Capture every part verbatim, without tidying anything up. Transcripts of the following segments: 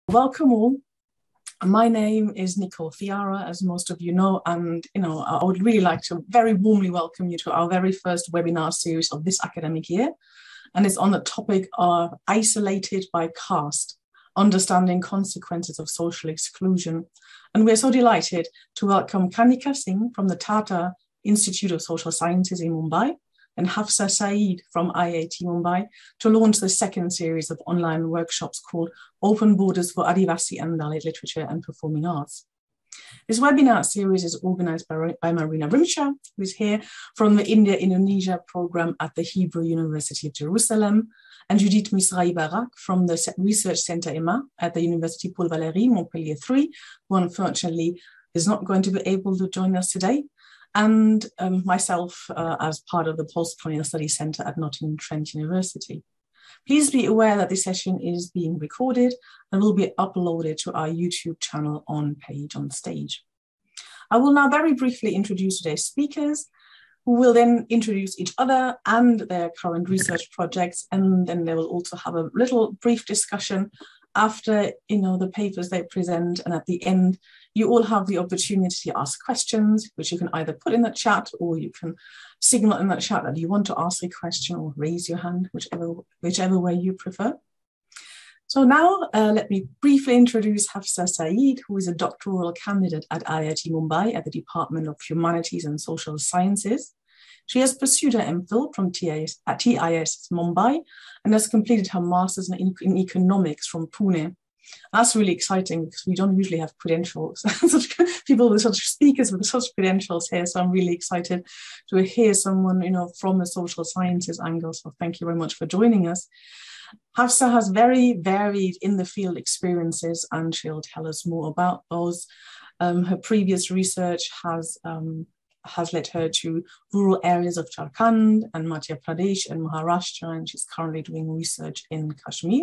Welcome all. My name is Nicole Fiara, as most of you know, and you know I would really like to very warmly welcome you to our very first webinar series of this academic year, and it's on the topic of Isolated by Caste, Understanding Consequences of Social Exclusion. And we're so delighted to welcome Kanika Singh from the Tata Institute of Social Sciences in Mumbai and Hafsa Saeed from I I T Mumbai to launch the second series of online workshops called Open Borders for Adivasi and Dalit Literature and Performing Arts. This webinar series is organized by, by Marina Rimsha, who is here from the India-Indonesia program at the Hebrew University of Jerusalem, and Judith Misrai Barak from the Research Center Emma at the University Paul Valéry, Montpellier three, who unfortunately is not going to be able to join us today, and um, myself uh, as part of the Post-Colonial Studies Center at Nottingham Trent University. Please be aware that this session is being recorded and will be uploaded to our YouTube channel on Page on Stage. I will now very briefly introduce today's speakers, who will then introduce each other and their current research projects, and then they will also have a little brief discussion after you know the papers they present, and at the end you all have the opportunity to ask questions, which you can either put in the chat or you can signal in the chat that you want to ask a question or raise your hand, whichever, whichever way you prefer. So now uh, let me briefly introduce Hafsa Saeed, who is a doctoral candidate at I I T Mumbai at the Department of Humanities and Social Sciences. She has pursued her MPhil from T I S, at T I S Mumbai and has completed her master's in, in economics from Pune. That's really exciting because we don't usually have credentials, such people with such speakers with such credentials here. So I'm really excited to hear someone, you know, from the social sciences angle. So thank you very much for joining us. Hafsa has very varied in the field experiences, and she'll tell us more about those. Um, her previous research has um, has led her to rural areas of Jharkhand and Madhya Pradesh and Maharashtra, and she's currently doing research in Kashmir.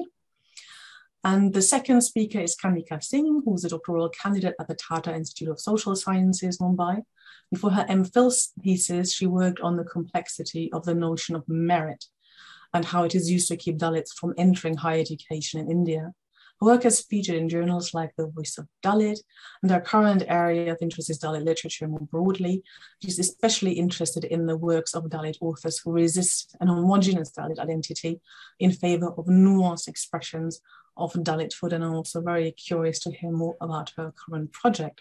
And the second speaker is Kanika Singh, who's a doctoral candidate at the Tata Institute of Social Sciences, Mumbai. And for her MPhil thesis, she worked on the complexity of the notion of merit and how it is used to keep Dalits from entering higher education in India. Her work has featured in journals like The Voice of Dalit, and her current area of interest is Dalit literature more broadly. She's especially interested in the works of Dalit authors who resist an homogeneous Dalit identity in favor of nuanced expressions of Dalithood, and I'm also very curious to hear more about her current project.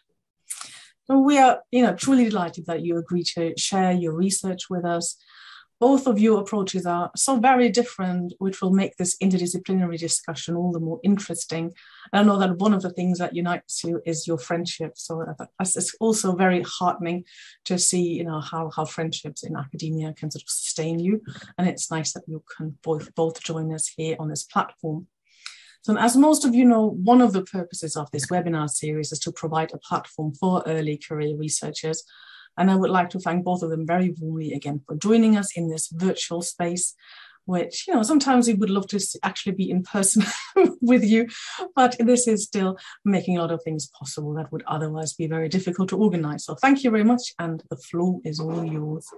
So we are, you know, truly delighted that you agree to share your research with us. Both of your approaches are so very different, which will make this interdisciplinary discussion all the more interesting. And I know that one of the things that unites you is your friendship. So it's also very heartening to see, you know, how, how friendships in academia can sort of sustain you. And it's nice that you can both, both join us here on this platform. So as most of you know, one of the purposes of this webinar series is to provide a platform for early career researchers. And I would like to thank both of them very warmly again for joining us in this virtual space, which, you know, sometimes we would love to actually be in person with you, but this is still making a lot of things possible that would otherwise be very difficult to organize. So thank you very much, and the floor is all yours.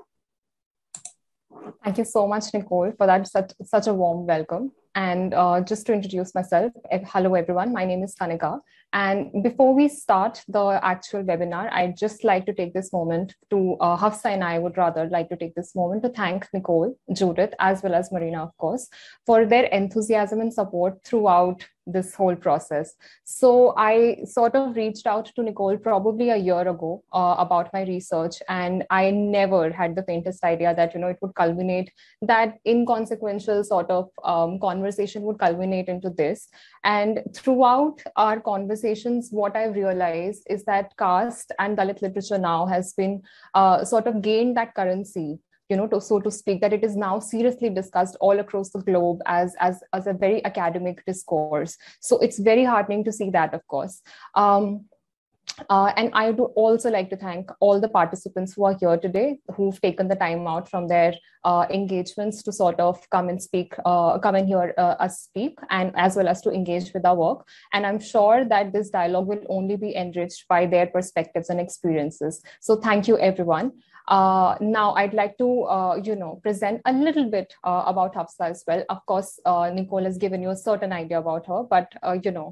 Thank you so much, Nicole, for that such, such a warm welcome. And uh, just to introduce myself, hello everyone, my name is Kanika. And before we start the actual webinar, I'd just like to take this moment to, uh, Hafsa and I would rather like to take this moment to thank Nicole, Judith, as well as Marina, of course, for their enthusiasm and support throughout this whole process. So I sort of reached out to Nicole probably a year ago uh, about my research, and I never had the faintest idea that, you know, it would culminate, that inconsequential sort of um, conversation would culminate into this. And throughout our conversations, what I've realized is that caste and Dalit literature now has been uh, sort of gained that currency, you know, to, so to speak, that it is now seriously discussed all across the globe as, as, as a very academic discourse. So it's very heartening to see that, of course. Um, Uh, and I would also like to thank all the participants who are here today, who've taken the time out from their uh, engagements to sort of come and speak, uh, come and hear uh, us speak, and as well as to engage with our work. And I'm sure that this dialogue will only be enriched by their perspectives and experiences. So thank you, everyone. Uh, now, I'd like to, uh, you know, present a little bit uh, about Hafsa as well. Of course, uh, Nicole has given you a certain idea about her, but, uh, you know,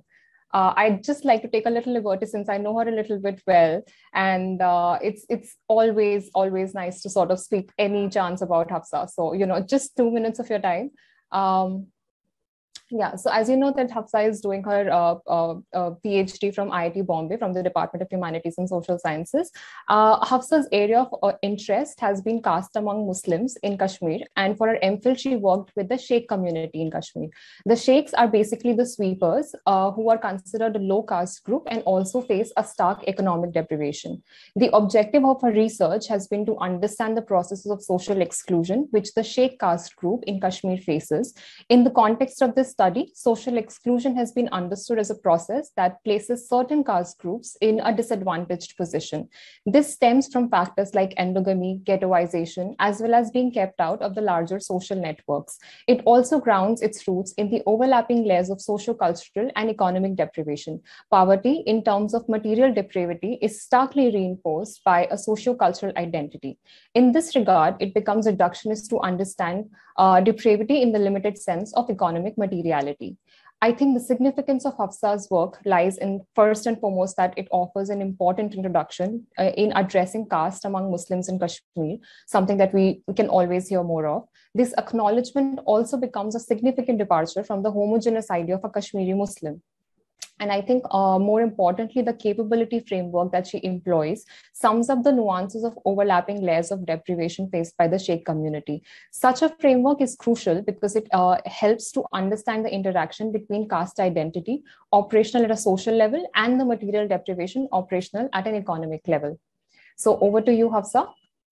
Uh, I'd just like to take a little liberty since I know her a little bit well. And uh, it's it's always, always nice to sort of speak any chance about Hafsa. So, you know, just two minutes of your time. Um, Yeah, so as you know that Hafsa is doing her uh, uh, uh, PhD from I I T Bombay from the Department of Humanities and Social Sciences. Uh, Hafsa's area of uh, interest has been caste among Muslims in Kashmir, and for her MPhil, she worked with the Sheikh community in Kashmir. The Sheikhs are basically the sweepers uh, who are considered a low caste group and also face a stark economic deprivation. The objective of her research has been to understand the processes of social exclusion which the Sheikh caste group in Kashmir faces. In the context of this study, social exclusion has been understood as a process that places certain caste groups in a disadvantaged position. This stems from factors like endogamy, ghettoization, as well as being kept out of the larger social networks. It also grounds its roots in the overlapping layers of socio-cultural and economic deprivation. Poverty, in terms of material depravity, is starkly reinforced by a socio-cultural identity. In this regard, it becomes reductionist to understand uh, depravity in the limited sense of economic materiality. I think the significance of Hafsa's work lies in, first and foremost, that it offers an important introduction uh, in addressing caste among Muslims in Kashmir, something that we, we can always hear more of. This acknowledgement also becomes a significant departure from the homogeneous idea of a Kashmiri Muslim. And I think uh, more importantly, the capability framework that she employs sums up the nuances of overlapping layers of deprivation faced by the Sheikh community. Such a framework is crucial because it uh, helps to understand the interaction between caste identity, operational at a social level, and the material deprivation, operational at an economic level. So over to you, Hafsa.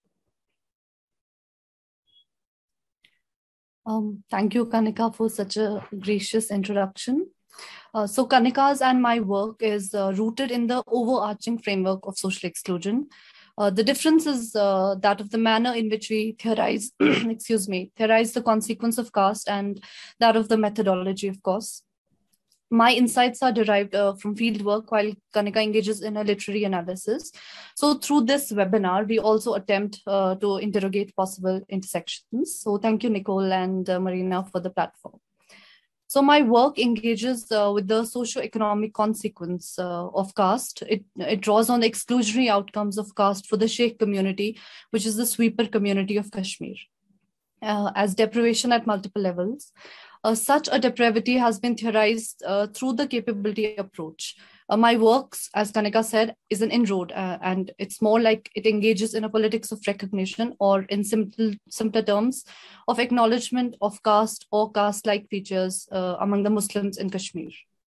Um, thank you, Kanika, for such a gracious introduction. Uh, so Kanika's and my work is uh, rooted in the overarching framework of social exclusion. Uh, the difference is uh, that of the manner in which we theorize, excuse me, theorize the consequence of caste and that of the methodology, of course. My insights are derived uh, from fieldwork while Kanika engages in a literary analysis. So through this webinar, we also attempt uh, to interrogate possible intersections. So thank you, Nicole and uh, Marina, for the platform. So my work engages uh, with the socio-economic consequence uh, of caste. It, it draws on the exclusionary outcomes of caste for the Sheikh community, which is the sweeper community of Kashmir, uh, as deprivation at multiple levels. Uh, such a depravity has been theorized uh, through the capability approach. Uh, my works, as Kanika said, is an inroad, uh, and it's more like it engages in a politics of recognition, or in simple, simpler terms, of acknowledgement of caste or caste-like features uh, among the Muslims in Kashmir.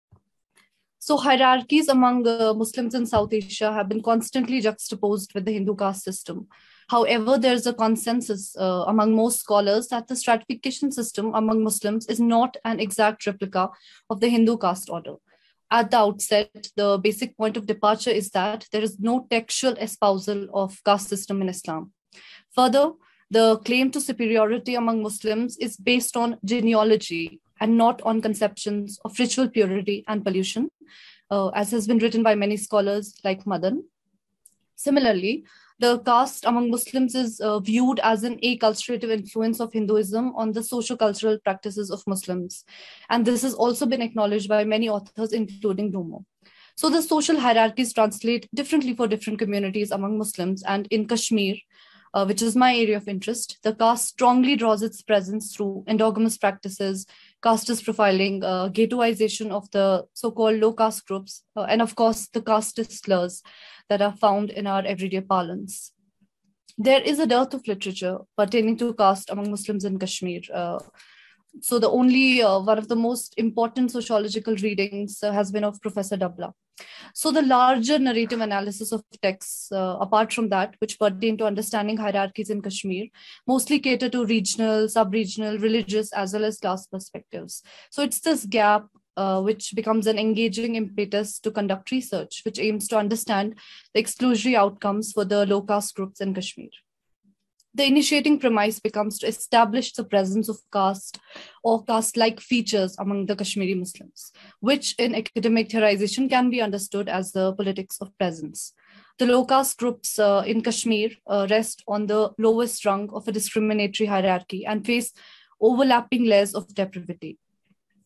So hierarchies among uh, Muslims in South Asia have been constantly juxtaposed with the Hindu caste system. However, there is a consensus uh, among most scholars that the stratification system among Muslims is not an exact replica of the Hindu caste order. At the outset, the basic point of departure is that there is no textual espousal of caste system in Islam. Further, the claim to superiority among Muslims is based on genealogy and not on conceptions of ritual purity and pollution, uh, as has been written by many scholars like Madan. Similarly, the caste among Muslims is uh, viewed as an acculturative influence of Hinduism on the socio-cultural practices of Muslims. And this has also been acknowledged by many authors, including Dumo. So the social hierarchies translate differently for different communities among Muslims. And in Kashmir, uh, which is my area of interest, the caste strongly draws its presence through endogamous practices, casteist profiling, uh, ghettoization of the so-called low caste groups, uh, and of course, the casteist slurs that are found in our everyday parlance. There is a dearth of literature pertaining to caste among Muslims in Kashmir. Uh, so the only uh, one of the most important sociological readings uh, has been of Professor Dabla. So the larger narrative analysis of texts, uh, apart from that, which pertain to understanding hierarchies in Kashmir, mostly cater to regional, sub-regional, religious, as well as class perspectives. So it's this gap uh, which becomes an engaging impetus to conduct research, which aims to understand the exclusionary outcomes for the low caste groups in Kashmir. The initiating premise becomes to establish the presence of caste or caste-like features among the Kashmiri Muslims, which in academic theorization can be understood as the politics of presence. The low caste groups uh, in Kashmir uh, rest on the lowest rung of a discriminatory hierarchy and face overlapping layers of depravity.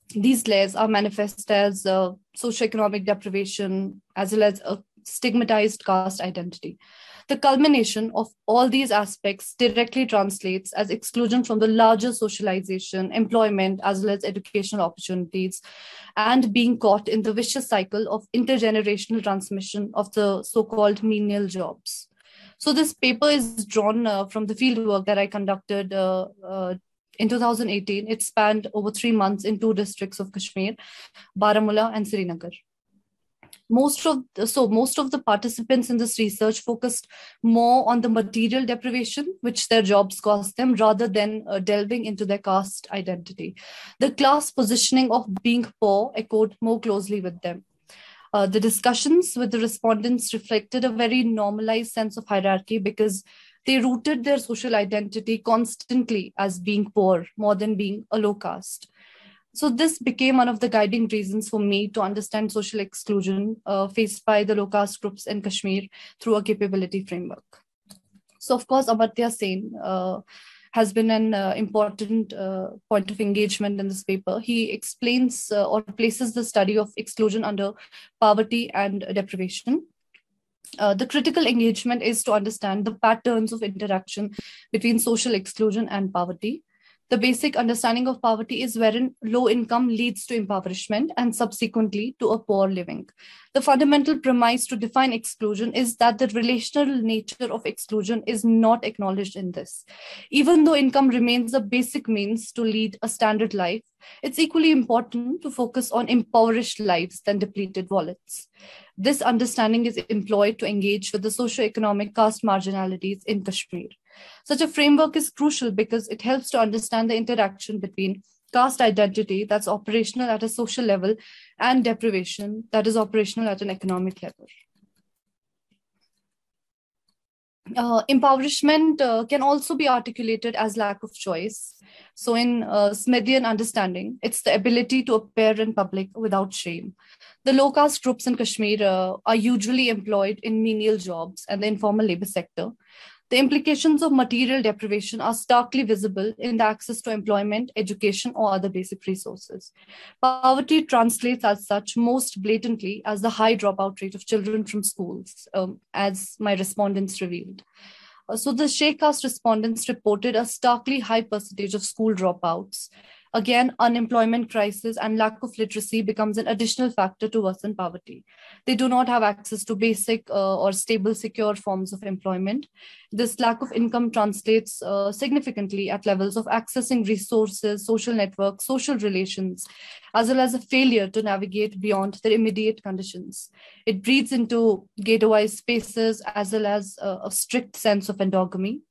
these layers are manifest as uh, socioeconomic deprivation, as well as a stigmatized caste identity. The culmination of all these aspects directly translates as exclusion from the larger socialization, employment, as well as educational opportunities, and being caught in the vicious cycle of intergenerational transmission of the so-called menial jobs. So this paper is drawn uh, from the fieldwork that I conducted uh, uh, in two thousand eighteen. It spanned over three months in two districts of Kashmir, Baramulla and Srinagar. Most of the, so most of the participants in this research focused more on the material deprivation which their jobs cost them, rather than uh, delving into their caste identity. The class positioning of being poor echoed more closely with them. Uh, the discussions with the respondents reflected a very normalized sense of hierarchy because they rooted their social identity constantly as being poor more than being a low caste. So this became one of the guiding reasons for me to understand social exclusion uh, faced by the low caste groups in Kashmir through a capability framework. So of course, Amartya Sen uh, has been an uh, important uh, point of engagement in this paper. He explains uh, or places the study of exclusion under poverty and deprivation. Uh, the critical engagement is to understand the patterns of interaction between social exclusion and poverty. The basic understanding of poverty is wherein low income leads to impoverishment and subsequently to a poor living. The fundamental premise to define exclusion is that the relational nature of exclusion is not acknowledged in this. Even though income remains a basic means to lead a standard life, it's equally important to focus on impoverished lives than depleted wallets. This understanding is employed to engage with the socio-economic caste marginalities in Kashmir. Such a framework is crucial because it helps to understand the interaction between caste identity that's operational at a social level and deprivation that is operational at an economic level. Uh, impoverishment uh, can also be articulated as lack of choice. So in uh, Smithian understanding, it's the ability to appear in public without shame. The low caste groups in Kashmir uh, are usually employed in menial jobs and the informal labor sector. The implications of material deprivation are starkly visible in the access to employment, education, or other basic resources. Poverty translates as such most blatantly as the high dropout rate of children from schools, um, as my respondents revealed. Uh, so the Sheikh caste respondents reported a starkly high percentage of school dropouts. Again, unemployment crisis and lack of literacy becomes an additional factor to worsen poverty. They do not have access to basic uh, or stable, secure forms of employment. This lack of income translates uh, significantly at levels of accessing resources, social networks, social relations, as well as a failure to navigate beyond their immediate conditions. It breeds into ghettoized spaces as well as uh, a strict sense of endogamy.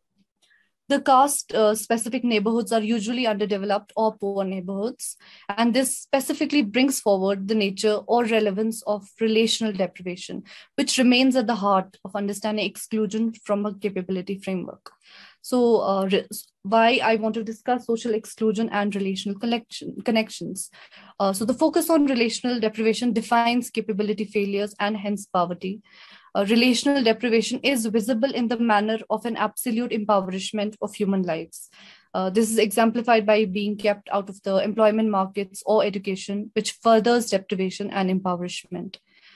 The caste-specific uh, neighborhoods are usually underdeveloped or poor neighborhoods, and this specifically brings forward the nature or relevance of relational deprivation, which remains at the heart of understanding exclusion from a capability framework. So uh, why I want to discuss social exclusion and relational collection, connections. Uh, so the focus on relational deprivation defines capability failures and hence poverty. Uh, relational deprivation is visible in the manner of an absolute impoverishment of human lives. Uh, this is exemplified by being kept out of the employment markets or education, which furthers deprivation and impoverishment.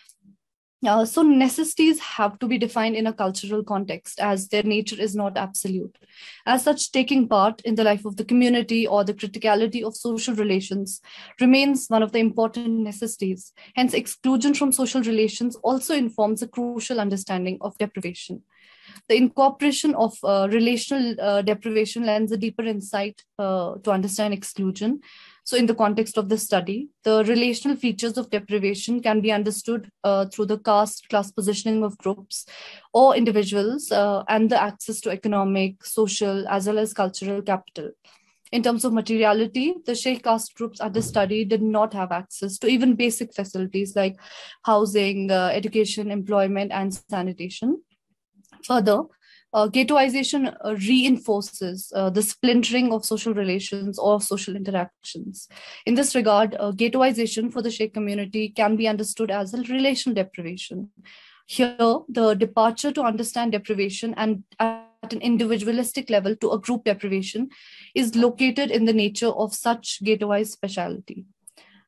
Uh, so necessities have to be defined in a cultural context as their nature is not absolute. As such, taking part in the life of the community or the criticality of social relations remains one of the important necessities. Hence, exclusion from social relations also informs a crucial understanding of deprivation. The incorporation of uh, relational uh, deprivation lends a deeper insight uh, to understand exclusion. So in the context of the study, the relational features of deprivation can be understood uh, through the caste class positioning of groups or individuals uh, and the access to economic, social, as well as cultural capital. In terms of materiality, the Sheikh caste groups under study did not have access to even basic facilities like housing, uh, education, employment, and sanitation. Further, uh, ghettoization uh, reinforces uh, the splintering of social relations or social interactions. In this regard, uh, ghettoization for the Sheikh community can be understood as a relational deprivation. Here, the departure to understand deprivation and at an individualistic level to a group deprivation is located in the nature of such ghettoized speciality.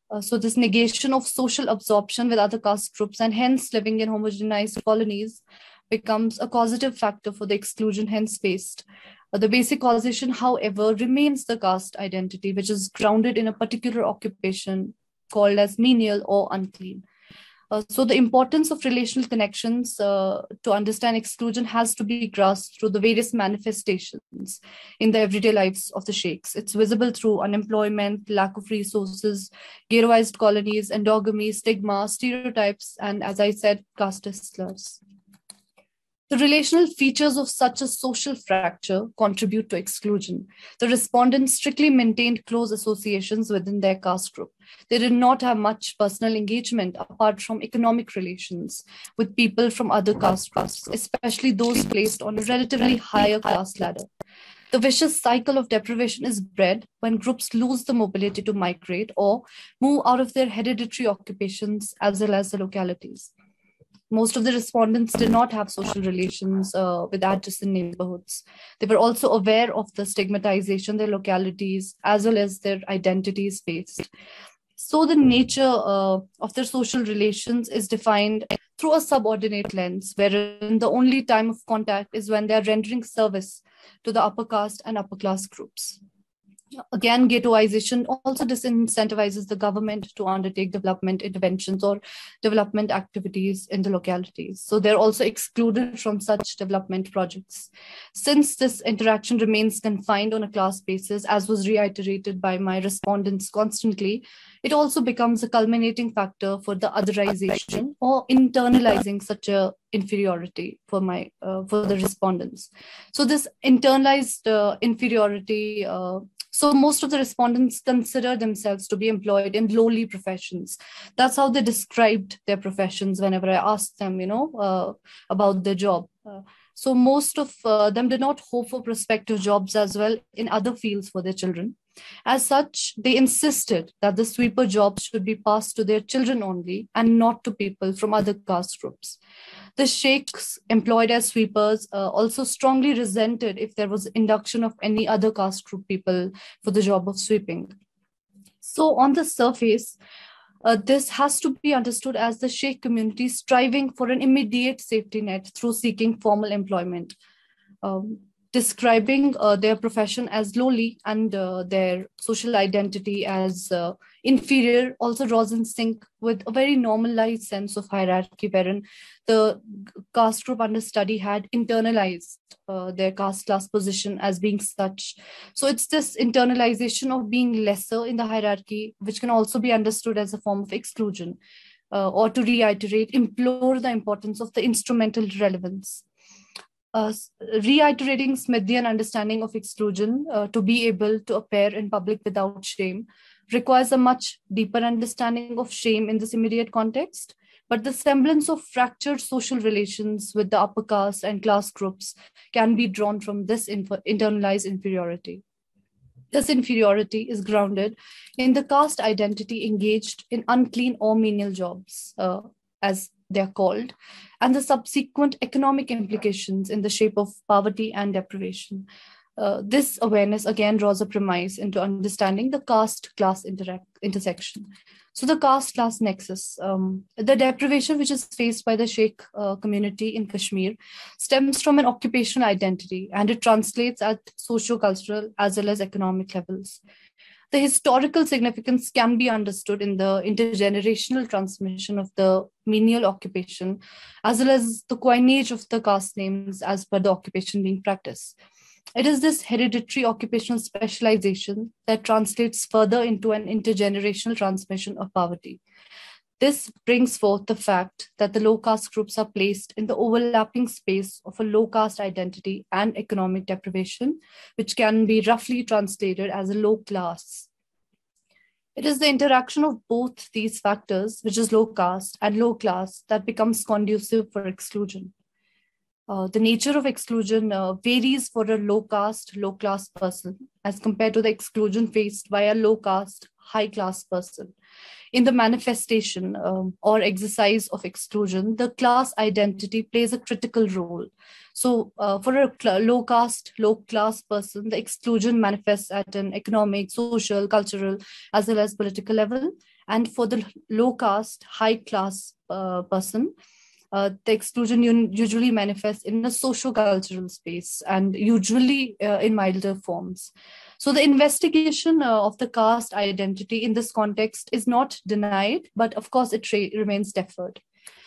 Uh, so this negation of social absorption with other caste groups and hence living in homogenized colonies becomes a causative factor for the exclusion hence faced. Uh, the basic causation, however, remains the caste identity, which is grounded in a particular occupation called as menial or unclean. Uh, so the importance of relational connections uh, to understand exclusion has to be grasped through the various manifestations in the everyday lives of the sheikhs. It's visible through unemployment, lack of resources, ghettoized colonies, endogamy, stigma, stereotypes, and as I said, casteist slurs. The relational features of such a social fracture contribute to exclusion. The respondents strictly maintained close associations within their caste group. They did not have much personal engagement apart from economic relations with people from other caste groups, especially those placed on a relatively higher caste ladder. The vicious cycle of deprivation is bred when groups lose the mobility to migrate or move out of their hereditary occupations as well as the localities. Most of the respondents did not have social relations uh, with adjacent neighborhoods. They were also aware of the stigmatization their localities as well as their identities faced. So the nature uh, of their social relations is defined through a subordinate lens, wherein the only time of contact is when they are rendering service to the upper caste and upper class groups. Again, ghettoization also disincentivizes the government to undertake development interventions or development activities in the localities. So they're also excluded from such development projects. Since this interaction remains confined on a class basis, as was reiterated by my respondents constantly, it also becomes a culminating factor for the otherization or internalizing such a inferiority for my uh, for the respondents. So this internalized uh, inferiority uh, So most of the respondents consider themselves to be employed in lowly professions. That's how they described their professions whenever I asked them, you know, uh, about their job. Uh, so most of uh, them did not hope for prospective jobs as well in other fields for their children. As such, they insisted that the sweeper jobs should be passed to their children only and not to people from other caste groups. The sheikhs employed as sweepers uh, also strongly resented if there was induction of any other caste group people for the job of sweeping. So on the surface, uh, this has to be understood as the sheikh community striving for an immediate safety net through seeking formal employment. Um, describing uh, their profession as lowly and uh, their social identity as uh, inferior also draws in sync with a very normalized sense of hierarchy, wherein the caste group under study had internalized uh, their caste class position as being such. So it's this internalization of being lesser in the hierarchy, which can also be understood as a form of exclusion, uh, or to reiterate, implore the importance of the instrumental relevance. Uh, reiterating Smithian understanding of exclusion uh, to be able to appear in public without shame requires a much deeper understanding of shame in this immediate context, but the semblance of fractured social relations with the upper caste and class groups can be drawn from this inf- internalized inferiority. This inferiority is grounded in the caste identity engaged in unclean or menial jobs, uh, as they're called, and the subsequent economic implications in the shape of poverty and deprivation. Uh, this awareness again draws a premise into understanding the caste-class interact intersection. So the caste-class nexus, um, the deprivation which is faced by the Sheikh uh, community in Kashmir stems from an occupational identity, and it translates at socio-cultural as well as economic levels. The historical significance can be understood in the intergenerational transmission of the menial occupation, as well as the coinage of the caste names as per the occupation being practiced. It is this hereditary occupational specialization that translates further into an intergenerational transmission of poverty. This brings forth the fact that the low caste groups are placed in the overlapping space of a low caste identity and economic deprivation, which can be roughly translated as a low class. It is the interaction of both these factors, which is low caste and low class, that becomes conducive for exclusion. Uh, the nature of exclusion uh, varies for a low caste, low class person as compared to the exclusion faced by a low caste, high class person. In the manifestation um, or exercise of exclusion, the class identity plays a critical role. So uh, for a cl- low caste, low class person, the exclusion manifests at an economic, social, cultural, as well as political level. And for the low caste, high class uh, person, uh, the exclusion usually manifests in a socio-cultural space and usually uh, in milder forms. So the investigation uh, of the caste identity in this context is not denied, but of course it remains deferred.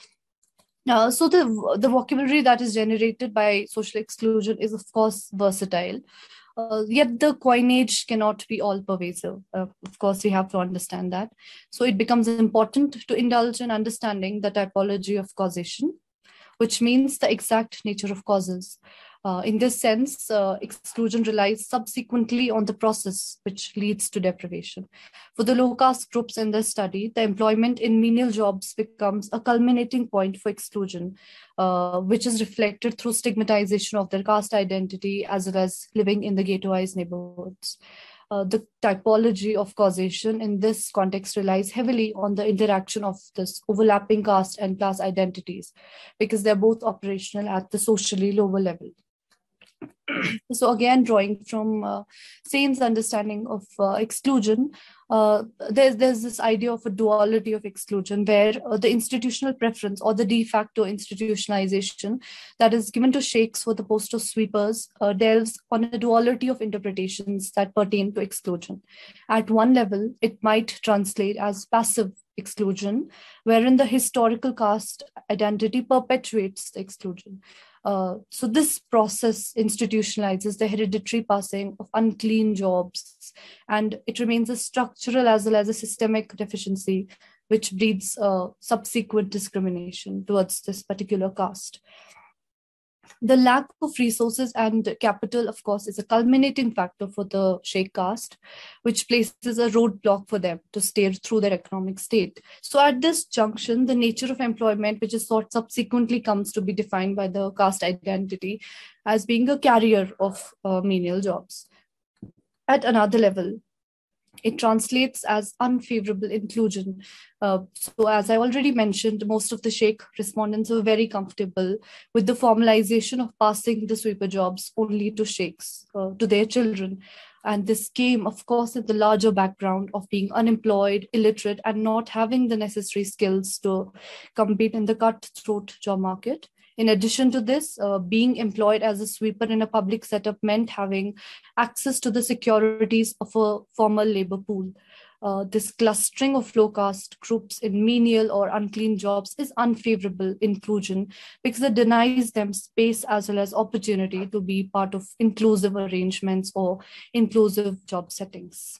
Uh, so the, the vocabulary that is generated by social exclusion is of course versatile, uh, yet the coinage cannot be all pervasive. Uh, of course, we have to understand that. So it becomes important to indulge in understanding the typology of causation, which means the exact nature of causes. Uh, in this sense, uh, exclusion relies subsequently on the process which leads to deprivation. For the low caste groups in this study, the employment in menial jobs becomes a culminating point for exclusion, uh, which is reflected through stigmatization of their caste identity as well as living in the ghettoized neighborhoods. Uh, the typology of causation in this context relies heavily on the interaction of this overlapping caste and class identities, because they're both operational at the socially lower level. So again, drawing from uh, Sain's understanding of uh, exclusion, uh, there's, there's this idea of a duality of exclusion where uh, the institutional preference or the de facto institutionalization that is given to sheikhs for the post of sweepers uh, delves on a duality of interpretations that pertain to exclusion. At one level, it might translate as passive exclusion, wherein the historical caste identity perpetuates the exclusion. Uh, so this process institutionalizes the hereditary passing of unclean jobs, and it remains a structural as well as a systemic deficiency, which breeds uh, subsequent discrimination towards this particular caste. The lack of resources and capital, of course, is a culminating factor for the sheikh caste, which places a roadblock for them to steer through their economic state. So at this junction, the nature of employment, which is sort subsequently comes to be defined by the caste identity as being a carrier of uh, menial jobs. At another level, it translates as unfavorable inclusion. Uh, so as I already mentioned, most of the sheikh respondents were very comfortable with the formalization of passing the sweeper jobs only to sheikhs, uh, to their children. And this came, of course, in the larger background of being unemployed, illiterate, and not having the necessary skills to compete in the cutthroat job market. In addition to this, uh, being employed as a sweeper in a public setup meant having access to the securities of a formal labor pool. Uh, this clustering of low caste groups in menial or unclean jobs is unfavorable inclusion because it denies them space as well as opportunity to be part of inclusive arrangements or inclusive job settings.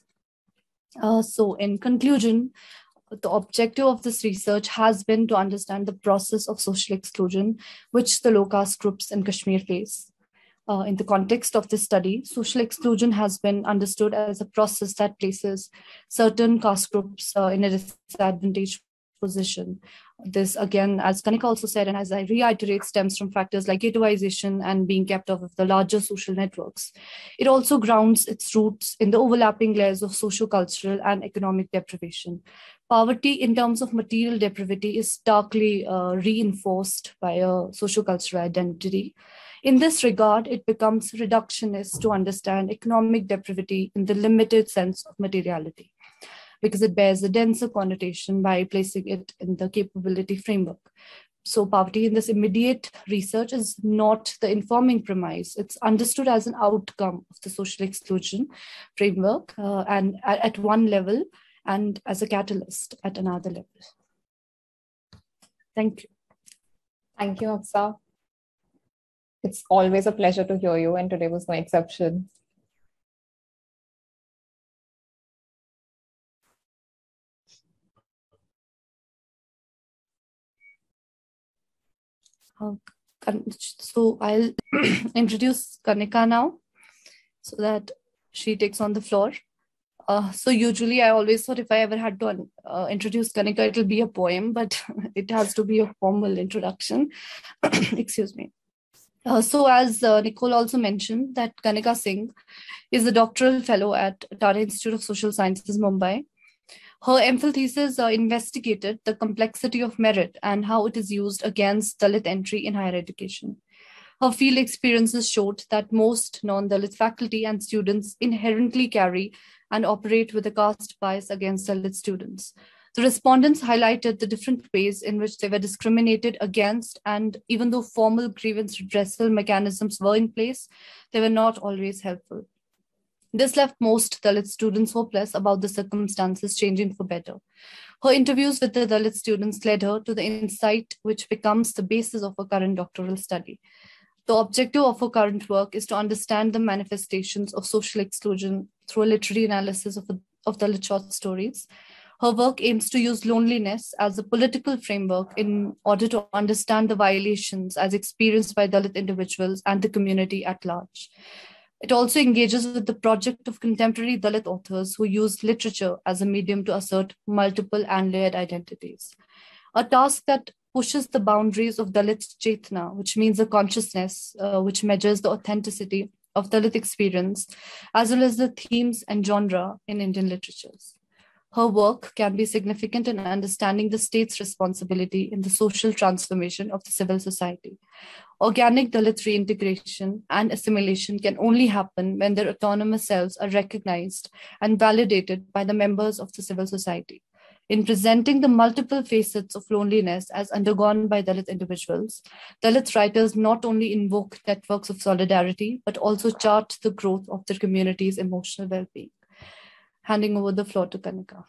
Uh, so in conclusion, the objective of this research has been to understand the process of social exclusion which the low caste groups in Kashmir face. Uh, in the context of this study, social exclusion has been understood as a process that places certain caste groups uh, in a disadvantaged position. This, again, as Kanika also said, and as I reiterate, stems from factors like ghettoization and being kept off of the larger social networks. It also grounds its roots in the overlapping layers of socio-cultural and economic deprivation. Poverty in terms of material depravity is starkly uh, reinforced by a socio-cultural identity. In this regard, it becomes reductionist to understand economic depravity in the limited sense of materiality, because it bears a denser connotation by placing it in the capability framework. So poverty in this immediate research is not the informing premise. It's understood as an outcome of the social exclusion framework uh, and at, at one level, and as a catalyst at another level. Thank you. Thank you, Hafsa. It's always a pleasure to hear you, and today was no exception. Uh, so I'll introduce Kanika now so that she takes on the floor. Uh, so usually I always thought if I ever had to uh, introduce Kanika, it'll be a poem, but it has to be a formal introduction. Excuse me. Uh, so as uh, Nicole also mentioned, that Kanika Singh is a doctoral fellow at Tata Institute of Social Sciences, Mumbai. Her MPhil thesis uh, investigated the complexity of merit and how it is used against Dalit entry in higher education. Her field experiences showed that most non-Dalit faculty and students inherently carry and operate with a caste bias against Dalit students. The respondents highlighted the different ways in which they were discriminated against, and even though formal grievance redressal mechanisms were in place, they were not always helpful. This left most Dalit students hopeless about the circumstances changing for better. Her interviews with the Dalit students led her to the insight which becomes the basis of her current doctoral study. The objective of her current work is to understand the manifestations of social exclusion through a literary analysis of, of Dalit short stories. Her work aims to use loneliness as a political framework in order to understand the violations as experienced by Dalit individuals and the community at large. It also engages with the project of contemporary Dalit authors who use literature as a medium to assert multiple and layered identities. A task that pushes the boundaries of Dalit Chetna, which means a consciousness uh, which measures the authenticity of Dalit experience, as well as the themes and genre in Indian literatures. Her work can be significant in understanding the state's responsibility in the social transformation of the civil society. Organic Dalit reintegration and assimilation can only happen when their autonomous selves are recognized and validated by the members of the civil society. In presenting the multiple facets of loneliness as undergone by Dalit individuals, Dalit writers not only invoke networks of solidarity, but also chart the growth of their community's emotional well-being. Handing over the floor to Kanika.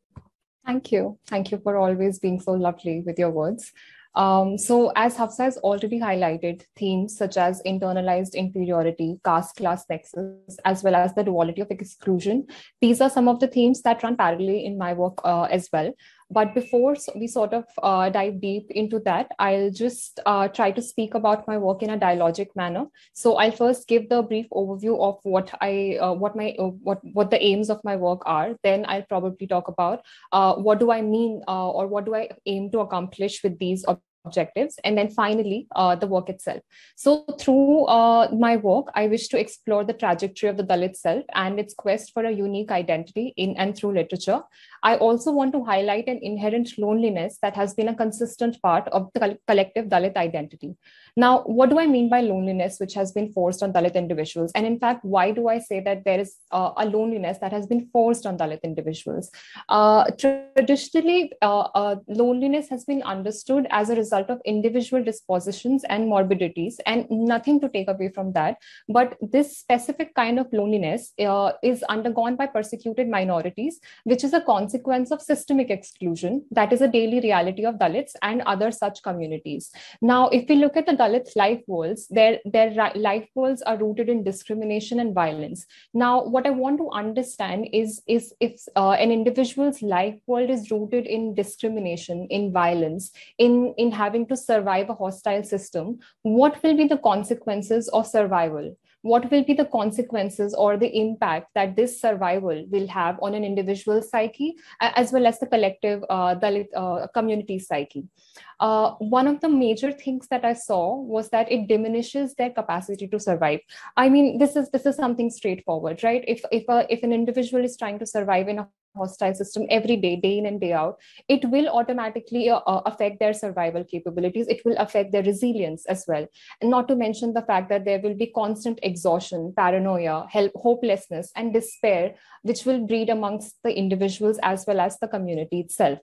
Thank you. Thank you for always being so lovely with your words. Um, so as Hafsa has already highlighted, themes such as internalized inferiority, caste class nexus, as well as the duality of exclusion, these are some of the themes that run parallelly in my work uh, as well. But before we sort of uh, dive deep into that, I'll just uh, try to speak about my work in a dialogic manner. So I'll first give the brief overview of what I, uh, what my, uh, what what the aims of my work are. Then I'll probably talk about uh, what do I mean uh, or what do I aim to accomplish with these objectives, and then finally uh, the work itself. So through uh, my work, I wish to explore the trajectory of the Dalit self and its quest for a unique identity in and through literature. I also want to highlight an inherent loneliness that has been a consistent part of the collective Dalit identity. Now, what do I mean by loneliness which has been forced on Dalit individuals? And in fact, why do I say that there is uh, a loneliness that has been forced on Dalit individuals? Uh, traditionally, uh, uh, loneliness has been understood as a result of individual dispositions and morbidities, and nothing to take away from that. But this specific kind of loneliness uh, is undergone by persecuted minorities, which is a consequence of systemic exclusion that is a daily reality of Dalits and other such communities. Now, if we look at the Dalit life worlds, their, their life worlds are rooted in discrimination and violence. Now, what I want to understand is, is if uh, an individual's life world is rooted in discrimination, in violence, in, in having to survive a hostile system, what will be the consequences of survival? What will be the consequences or the impact that this survival will have on an individual psyche, as well as the collective uh, Dalit uh, community psyche? Uh, one of the major things that I saw was that it diminishes their capacity to survive. I mean, this is this is something straightforward, right? If if a, if an individual is trying to survive in a hostile system every day, day in and day out, it will automatically uh, affect their survival capabilities. It will affect their resilience as well. And not to mention the fact that there will be constant exhaustion, paranoia, help, hopelessness, and despair, which will breed amongst the individuals as well as the community itself.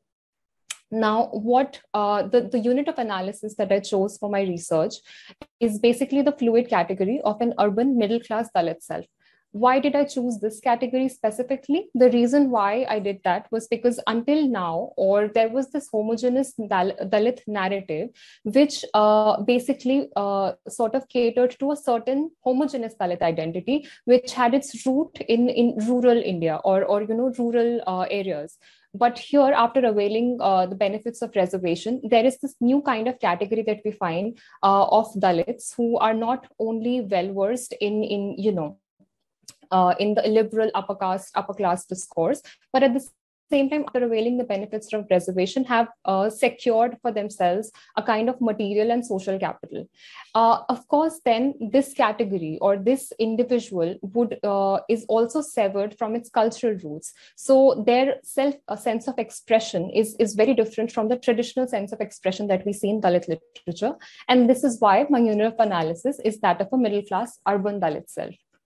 Now, what uh, the, the unit of analysis that I chose for my research is basically the fluid category of an urban middle-class Dalit self. Why did I choose this category specifically? The reason why I did that was because until now, or there was this homogeneous Dal Dalit narrative, which uh, basically uh, sort of catered to a certain homogeneous Dalit identity, which had its root in, in rural India or, or you know, rural uh, areas. But here, after availing uh, the benefits of reservation, there is this new kind of category that we find uh, of Dalits who are not only well-versed in, in, you know, Uh, in the liberal upper caste, upper class discourse, but at the same time, after availing the benefits of reservation, have uh, secured for themselves a kind of material and social capital. Uh, of course, then this category or this individual would uh, is also severed from its cultural roots. So their self a sense of expression is, is very different from the traditional sense of expression that we see in Dalit literature. And this is why my unit of analysis is that of a middle class urban Dalit self.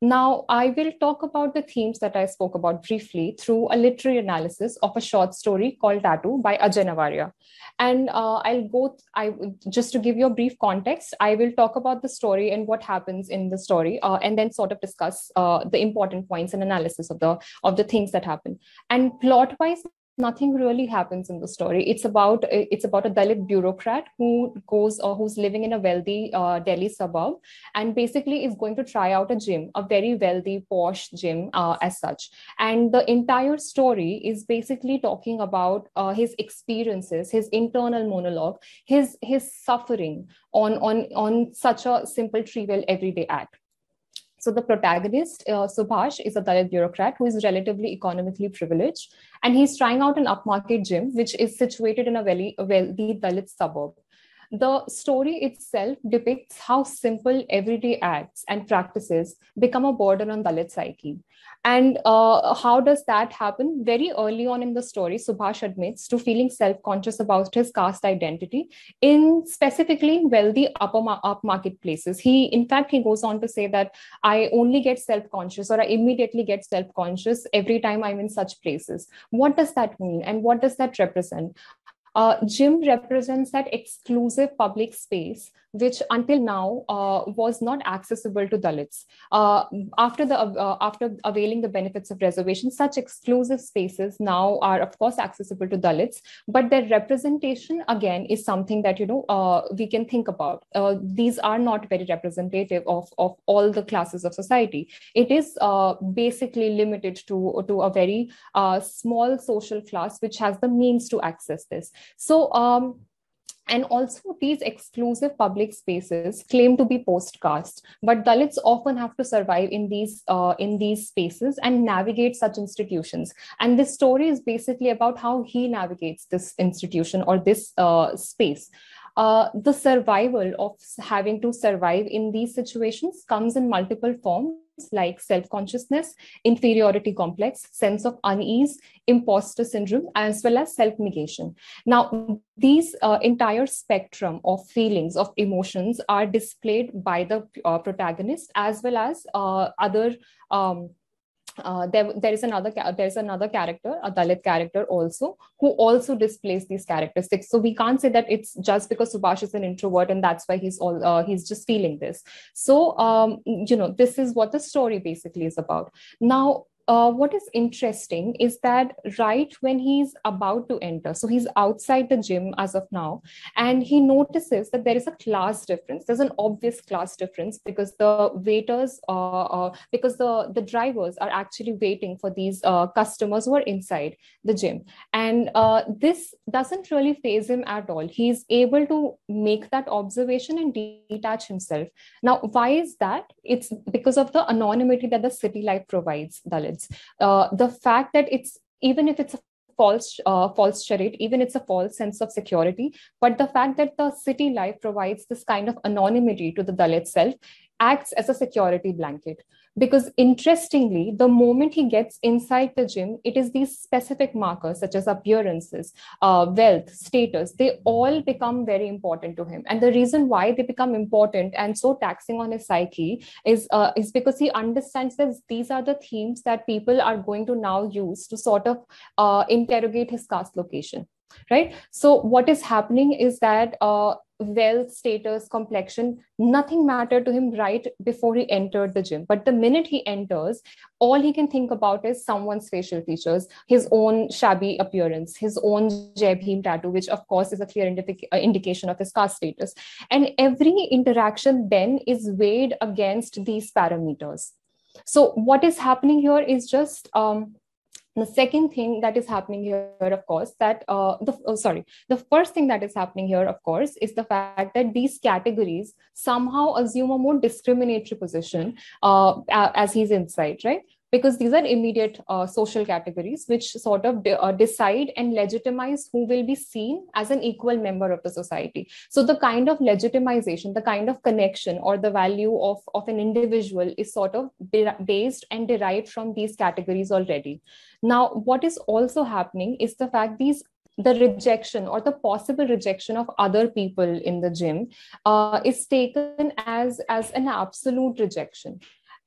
Now, I will talk about the themes that I spoke about briefly through a literary analysis of a short story called Tattoo by Ajay Navaria. And uh, I'll go, I just to give you a brief context, I will talk about the story and what happens in the story, uh, and then sort of discuss uh, the important points and analysis of the, of the things that happen. And plot-wise, nothing really happens in the story. It's about it's about a Dalit bureaucrat who goes or who's living in a wealthy uh, Delhi suburb, and basically is going to try out a gym, a very wealthy, posh gym uh, as such. And the entire story is basically talking about uh, his experiences, his internal monologue, his his suffering on on on such a simple, trivial, everyday act. So the protagonist, uh, Subhash, is a Dalit bureaucrat who is relatively economically privileged, and he's trying out an upmarket gym, which is situated in a very wealthy Dalit suburb. The story itself depicts how simple everyday acts and practices become a burden on Dalit psyche. And uh, how does that happen? Very early on in the story, Subhash admits to feeling self-conscious about his caste identity in specifically wealthy upper upmarket places. He, in fact, he goes on to say that I only get self-conscious, or I immediately get self-conscious every time I'm in such places. What does that mean? And what does that represent? Uh, gym represents that exclusive public space, which until now uh, was not accessible to Dalits. Uh, after the uh, after availing the benefits of reservation, such exclusive spaces now are, of course, accessible to Dalits. But their representation, again, is something that you know uh, we can think about. Uh, these are not very representative of of all the classes of society. It is uh, basically limited to to a very uh, small social class which has the means to access this. So, um, and also these exclusive public spaces claim to be post-caste, but Dalits often have to survive in these uh, in these spaces and navigate such institutions. And this story is basically about how he navigates this institution or this uh, space. Uh, the survival of having to survive in these situations comes in multiple forms, like self-consciousness, inferiority complex, sense of unease, imposter syndrome, as well as self-negation. Now, these uh, entire spectrum of feelings, of emotions are displayed by the uh, protagonist as well as uh, other um, Uh, there, there is another there is another character, a Dalit character also, who also displays these characteristics. So we can't say that it's just because Subhash is an introvert and that's why he's all uh, he's just feeling this. So um, you know, this is what the story basically is about. Now, Uh, what is interesting is that right when he's about to enter, so he's outside the gym as of now, and he notices that there is a class difference. There's an obvious class difference because the waiters, uh, uh, because the, the drivers are actually waiting for these uh, customers who are inside the gym. And uh, this doesn't really faze him at all. He's able to make that observation and detach himself. Now, why is that? It's because of the anonymity that the city life provides Dalits. Uh, the fact that it's, even if it's a false uh, false charade, even it's a false sense of security, but the fact that the city life provides this kind of anonymity to the Dalit self acts as a security blanket. Because interestingly, the moment he gets inside the gym, it is these specific markers such as appearances, uh, wealth, status, they all become very important to him. And the reason why they become important and so taxing on his psyche is, uh, is because he understands that these are the themes that people are going to now use to sort of uh, interrogate his caste location, right? So what is happening is that uh, wealth, status, complexion, nothing mattered to him right before he entered the gym. But the minute he enters, all he can think about is someone's facial features, his own shabby appearance, his own Jai Bhim tattoo, which of course is a clear indica- indication of his caste status. And every interaction then is weighed against these parameters. So what is happening here is just... Um, The second thing that is happening here, of course, that uh, the oh, sorry, the first thing that is happening here, of course, is the fact that these categories somehow assume a more discriminatory position uh, as he's inside, right? Because these are immediate uh, social categories which sort of de- uh, decide and legitimize who will be seen as an equal member of the society. So the kind of legitimization, the kind of connection or the value of, of an individual is sort of based and derived from these categories already. Now, what is also happening is the fact these the rejection or the possible rejection of other people in the gym uh, is taken as, as an absolute rejection.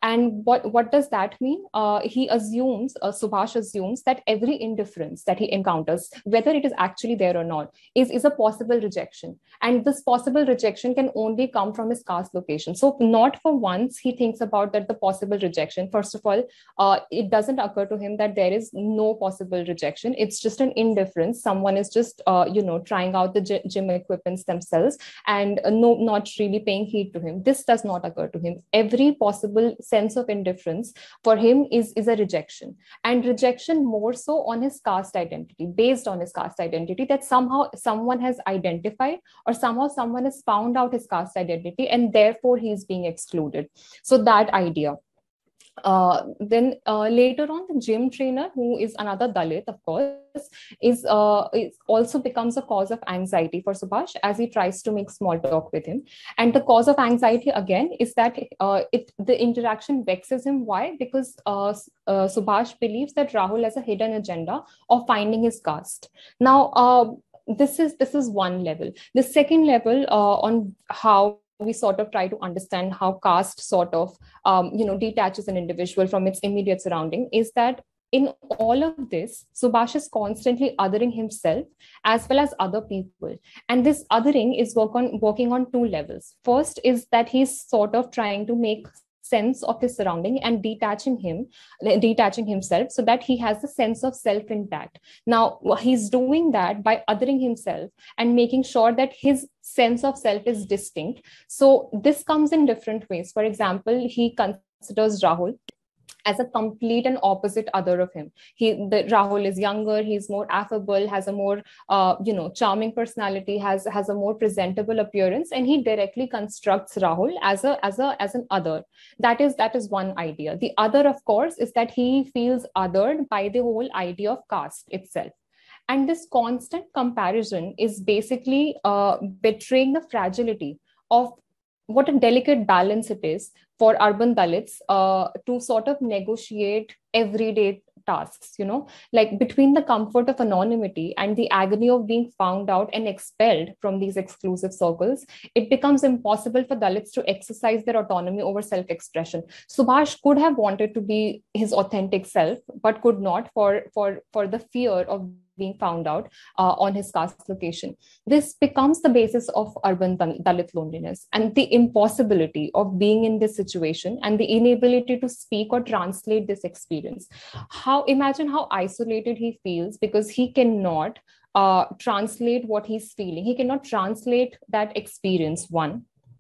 And what, what does that mean? Uh, he assumes, uh, Subhash assumes that every indifference that he encounters, whether it is actually there or not, is, is a possible rejection. And this possible rejection can only come from his caste location. So not for once he thinks about that the possible rejection. First of all, uh, it doesn't occur to him that there is no possible rejection. It's just an indifference. Someone is just, uh, you know, trying out the gym equipments themselves and uh, no, not really paying heed to him. This does not occur to him. Every possible sense of indifference for him is, is a rejection, and rejection more so on his caste identity, based on his caste identity, that somehow someone has identified or somehow someone has found out his caste identity and therefore he's being excluded. So that idea. Uh, then uh, later on, the gym trainer, who is another Dalit, of course, is, uh, is also becomes a cause of anxiety for Subhash as he tries to make small talk with him. And the cause of anxiety again is that uh, it the interaction vexes him. Why? Because uh, uh, Subhash believes that Rahul has a hidden agenda of finding his caste. Now, uh, this is this is one level. The second level uh, on how we sort of try to understand how caste sort of, um, you know, detaches an individual from its immediate surrounding is that in all of this, Subhash is constantly othering himself as well as other people. And this othering is work on, working on two levels. First is that he's sort of trying to make sense of his surrounding and detaching him, detaching himself so that he has a sense of self intact. Now, he's doing that by othering himself and making sure that his sense of self is distinct. So this comes in different ways. For example, he considers Rahul as a complete and opposite other of him. He, the, Rahul is younger, he's more affable, has a more, uh, you know, charming personality, has, has a more presentable appearance, and he directly constructs Rahul as a, as a, as an other. That is, that is one idea. The other, of course, is that he feels othered by the whole idea of caste itself. And this constant comparison is basically uh, betraying the fragility of what a delicate balance it is for urban Dalits uh, to sort of negotiate everyday tasks, you know, like between the comfort of anonymity and the agony of being found out and expelled from these exclusive circles, it becomes impossible for Dalits to exercise their autonomy over self-expression. Subhash could have wanted to be his authentic self, but could not for, for, for the fear of being found out uh, on his caste location. This becomes the basis of urban Dalit loneliness and the impossibility of being in this situation and the inability to speak or translate this experience. How, imagine how isolated he feels because he cannot uh, translate what he's feeling. He cannot translate that experience, one.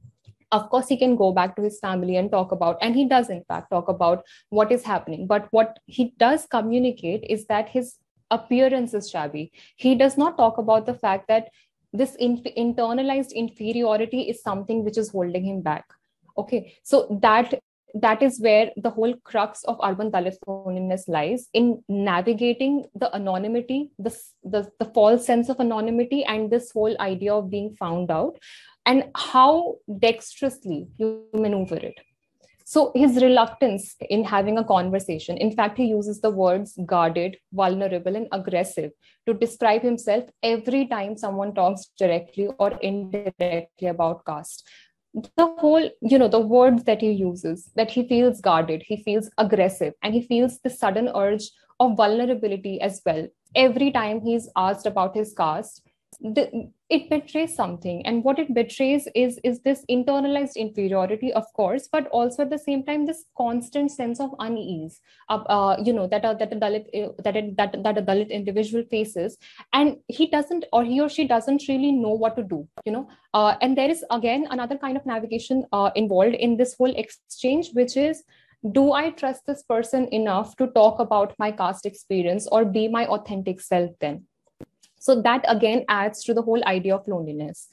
Of course, he can go back to his family and talk about, and he does in fact talk about what is happening. But what he does communicate is that his appearance is shabby. He does not talk about the fact that this in- internalized inferiority is something which is holding him back. Okay, so that that is where the whole crux of urban Dalit loneliness lies, in navigating the anonymity, the, the, the false sense of anonymity, and this whole idea of being found out, and how dexterously you maneuver it. So his reluctance in having a conversation, in fact, he uses the words guarded, vulnerable, and aggressive to describe himself every time someone talks directly or indirectly about caste. The whole, you know, the words that he uses, that he feels guarded, he feels aggressive, and he feels the sudden urge of vulnerability as well. Every time he's asked about his caste, the, it betrays something. And what it betrays is, is this internalized inferiority, of course, but also at the same time, this constant sense of unease, uh, uh, you know, that a, that a Dalit, uh, that, a, that, that a Dalit individual faces. And he doesn't, or he or she doesn't really know what to do, you know. Uh, and there is, again, another kind of navigation uh, involved in this whole exchange, which is, do I trust this person enough to talk about my caste experience or be my authentic self then? So that again adds to the whole idea of loneliness.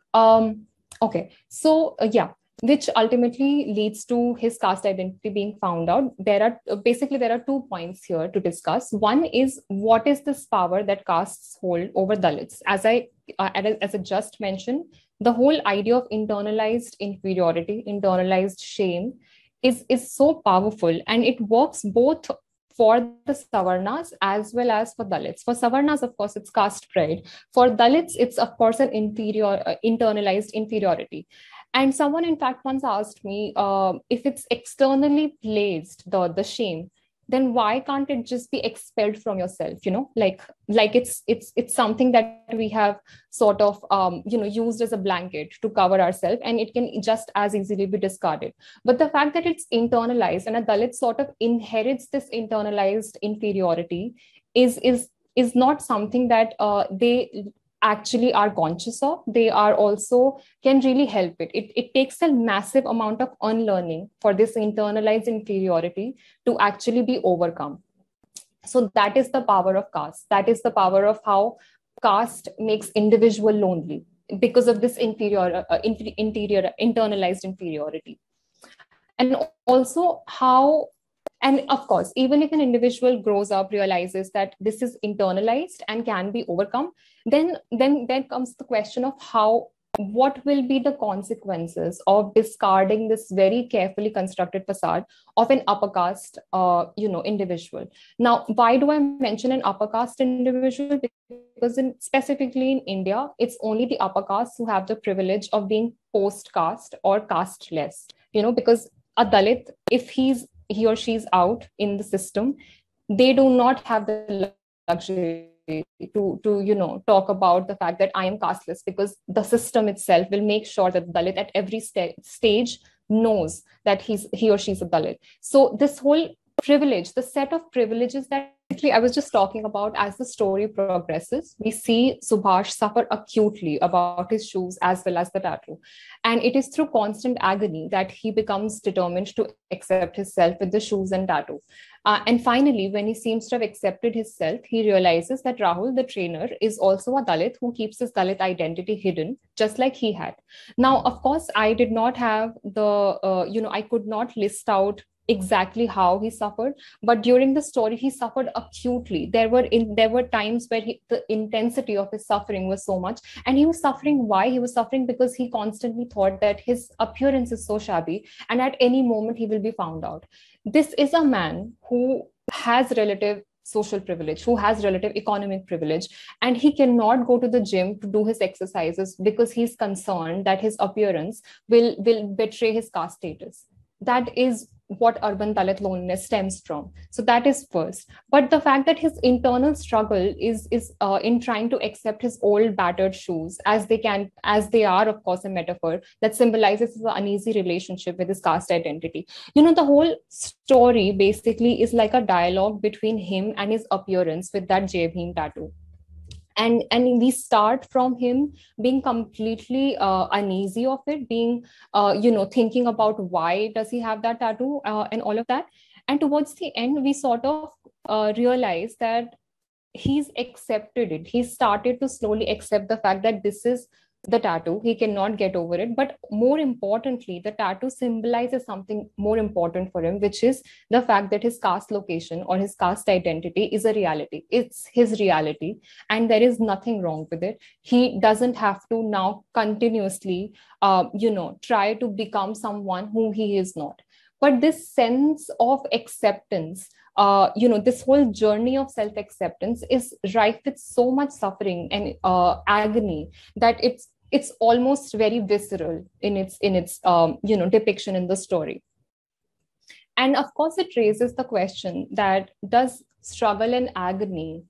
Um, okay, so uh, yeah, which ultimately leads to his caste identity being found out. There are uh, basically there are two points here to discuss. One is, what is this power that castes hold over Dalits? As I uh, as I just mentioned, the whole idea of internalized inferiority, internalized shame, is is so powerful, and it works both for the Savarnas as well as for Dalits. For Savarnas, of course, it's caste pride. For Dalits, it's, of course, an inferior, uh, internalized inferiority. And someone, in fact, once asked me, uh, if it's externally placed, the, the shame, then why can't it just be expelled from yourself? You know, like like it's it's it's something that we have sort of um, you know used as a blanket to cover ourselves, and it can just as easily be discarded. But the fact that it's internalized, and a Dalit sort of inherits this internalized inferiority, is is is not something that uh, they actually are conscious of. They are also can really help it. it. It takes a massive amount of unlearning for this internalized inferiority to actually be overcome. So that is the power of caste. That is the power of how caste makes individual lonely because of this inferior, uh, interior, internalized inferiority. And also how, and of course, even if an individual grows up, realizes that this is internalized and can be overcome, then then then comes the question of how, what will be the consequences of discarding this very carefully constructed facade of an upper caste uh, you know individual. Now, why do I mention an upper caste individual? Because in, specifically in India, it's only the upper caste who have the privilege of being post caste or casteless, you know because a Dalit, if he's he or she's out in the system, they do not have the luxury to, to you know, talk about the fact that I am casteless, because the system itself will make sure that Dalit at every st- stage knows that he's he or she's a Dalit. So this whole privilege, the set of privileges that I was just talking about, as the story progresses, we see Subhash suffer acutely about his shoes as well as the tattoo. And it is through constant agony that he becomes determined to accept himself with the shoes and tattoo. Uh, and finally, when he seems to have accepted himself, he realizes that Rahul, the trainer, is also a Dalit who keeps his Dalit identity hidden, just like he had. Now, of course, I did not have the, uh, you know, I could not list out exactly how he suffered, but during the story he suffered acutely. There were in there were times where he, the intensity of his suffering was so much, and he was suffering. Why he was suffering? Because he constantly thought that his appearance is so shabby, and at any moment he will be found out. This is a man who has relative social privilege, who has relative economic privilege, and he cannot go to the gym to do his exercises because he's concerned that his appearance will will betray his caste status. That is what urban Dalit loneliness stems from. So that is first. But the fact that his internal struggle is, is uh, in trying to accept his old battered shoes, as they can, as they are, of course, a metaphor that symbolizes the uneasy relationship with his caste identity. You know, the whole story basically is like a dialogue between him and his appearance with that Jai Bhim tattoo. And, and we start from him being completely uh, uneasy of it, being, uh, you know, thinking about why does he have that tattoo uh, and all of that. And towards the end, we sort of uh, realize that he's accepted it. He started to slowly accept the fact that this is the tattoo. He cannot get over it. But more importantly, the tattoo symbolizes something more important for him, which is the fact that his caste location or his caste identity is a reality. It's his reality, and there is nothing wrong with it. He doesn't have to now continuously, uh, you know, try to become someone who he is not. But this sense of acceptance, uh, you know, this whole journey of self-acceptance is rife with so much suffering and uh, agony that it's it's almost very visceral in its in its um, you know depiction in the story. And of course, it raises the question that does struggle and agony,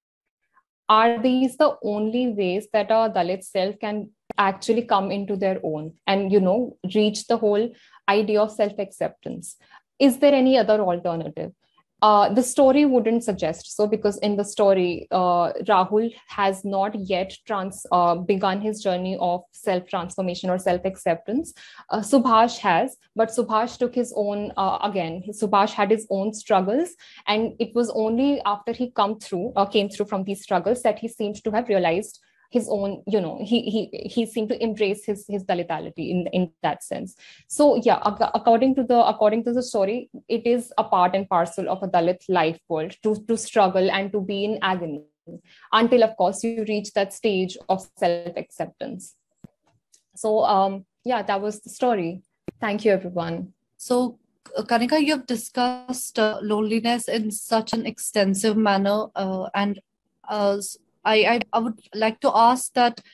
are these the only ways that a Dalit self can actually come into their own and, you know, reach the whole idea of self-acceptance? Is there any other alternative? Uh, the story wouldn't suggest so, because in the story, uh, Rahul has not yet trans, uh, begun his journey of self-transformation or self-acceptance. Uh, Subhash has, but Subhash took his own, uh, again, Subhash had his own struggles, and it was only after he come through, or came through from these struggles, that he seems to have realized his own, you know, he he he seemed to embrace his his Dalitality in in that sense. So yeah, according to the according to the story, it is a part and parcel of a Dalit life world to to struggle and to be in agony until, of course, you reach that stage of self-acceptance. So um yeah, that was the story. Thank you, everyone. So Kanika, you have discussed uh, loneliness in such an extensive manner, uh, and uh, I, I I would like to ask that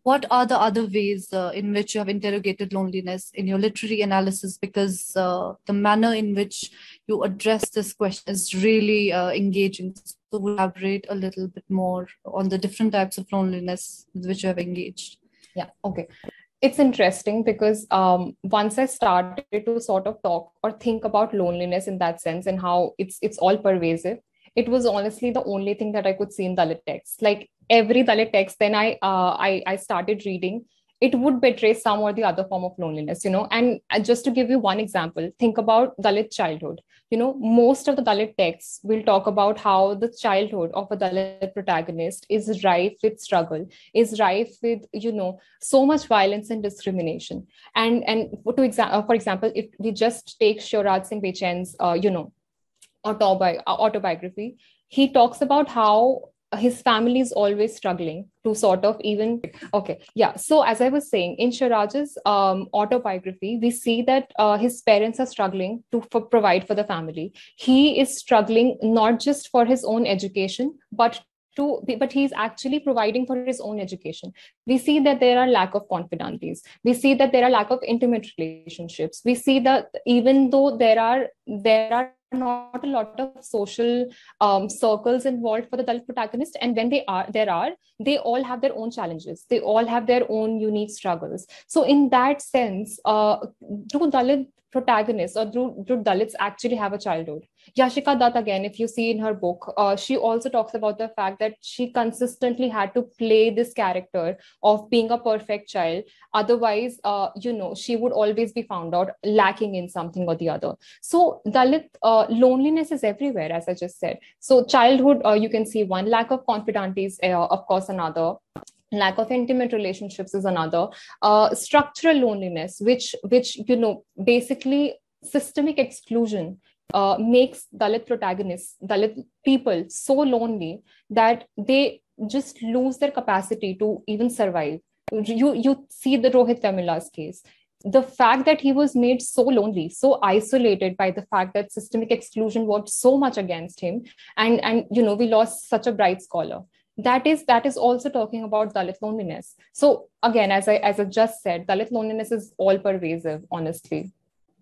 what are the other ways uh, in which you have interrogated loneliness in your literary analysis? Because uh, the manner in which you address this question is really uh, engaging. So elaborate a little bit more on the different types of loneliness with which you have engaged. Yeah, okay. It's interesting because um, once I started to sort of talk or think about loneliness in that sense and how it's it's all pervasive, it was honestly the only thing that I could see in Dalit texts. Like every Dalit text, then I uh, I, I started reading, it would betray some or the other form of loneliness, you know. And uh, just to give you one example, think about Dalit childhood. You know, most of the Dalit texts will talk about how the childhood of a Dalit protagonist is rife with struggle, is rife with, you know, so much violence and discrimination. And and for, to exa- uh, for example, if we just take Shivraj Singh Bechen's, uh, you know, autobi- uh, autobiography, he talks about how his family is always struggling to sort of even okay yeah so as I was saying, in Shiraj's um, autobiography, we see that uh, his parents are struggling to for, provide for the family. He is struggling not just for his own education, but to but he's actually providing for his own education. We see that there are lack of confidences, we see that there are lack of intimate relationships, we see that even though there are there are not a lot of social um, circles involved for the Dalit protagonist, and when they are there are they all have their own challenges, they all have their own unique struggles. So in that sense, uh, do Dalit protagonists or do, do Dalits actually have a childhood? Yashika Dutt, again, if you see in her book, uh, she also talks about the fact that she consistently had to play this character of being a perfect child. Otherwise, uh, you know, she would always be found out lacking in something or the other. So Dalit uh, loneliness is everywhere, as I just said. So childhood, uh, you can see one, lack of confidences, uh, of course, another. Lack of intimate relationships is another. Uh, structural loneliness, which which you know basically systemic exclusion uh, makes Dalit protagonists, Dalit people so lonely that they just lose their capacity to even survive. You you see the Rohit Vemula's case. The fact that he was made so lonely, so isolated by the fact that systemic exclusion worked so much against him, and and you know we lost such a bright scholar. That is that is also talking about Dalit loneliness. So again, as I as I just said, Dalit loneliness is all pervasive, honestly.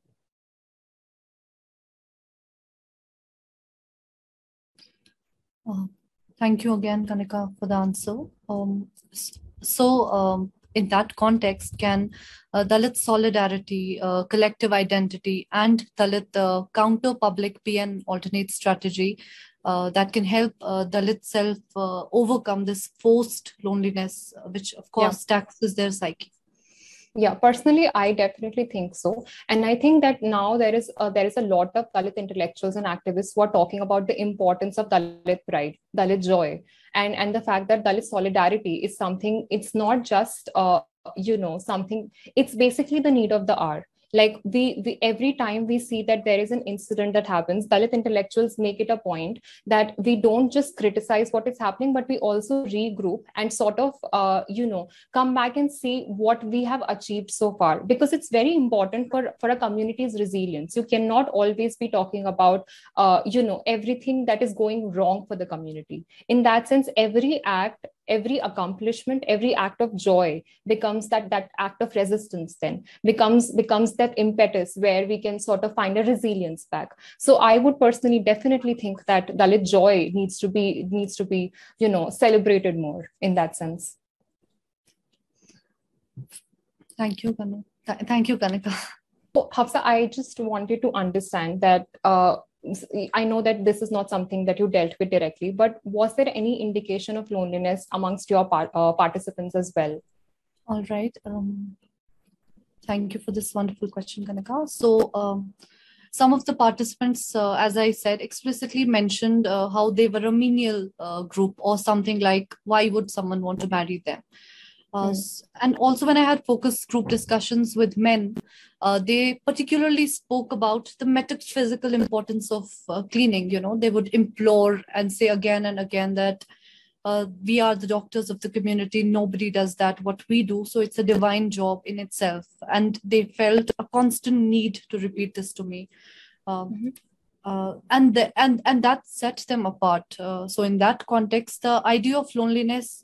Uh, thank you again, Kanika, for the answer. Um, so, um, in that context, can uh, Dalit solidarity, uh, collective identity, and Dalit uh, counter public be an alternate strategy uh, that can help uh, Dalit self uh, overcome this forced loneliness, uh, which of course yeah. taxes their psyche? Yeah, personally, I definitely think so. And I think that now there is uh, there is a lot of Dalit intellectuals and activists who are talking about the importance of Dalit pride, Dalit joy, and, and the fact that Dalit solidarity is something, it's not just, uh, you know, something, it's basically the need of the hour. Like we, we every time we see that there is an incident that happens, Dalit intellectuals make it a point that we don't just criticize what is happening, but we also regroup and sort of uh, you know come back and see what we have achieved so far, because it's very important for for a community's resilience. You cannot always be talking about uh, you know everything that is going wrong for the community. In that sense, every act, every accomplishment, every act of joy becomes that that act of resistance, then becomes becomes that impetus where we can sort of find a resilience back. So I would personally definitely think that Dalit joy needs to be needs to be you know celebrated more in that sense. Thank you, Kanika. Th- thank you, Kanika. So Hafsa, I just wanted to understand that uh, I know that this is not something that you dealt with directly, but was there any indication of loneliness amongst your par- uh, participants as well? All right. Um, thank you for this wonderful question, Kanika. So um, some of the participants, uh, as I said, explicitly mentioned uh, how they were a menial uh, group or something like, why would someone want to marry them? Uh, mm. And also when I had focus group discussions with men, uh, they particularly spoke about the metaphysical importance of uh, cleaning. You know, they would implore and say again and again that uh, we are the doctors of the community. Nobody does that, what we do. So it's a divine job in itself. And they felt a constant need to repeat this to me. Um, mm-hmm. uh, and, the, and, and that set them apart. Uh, so in that context, the idea of loneliness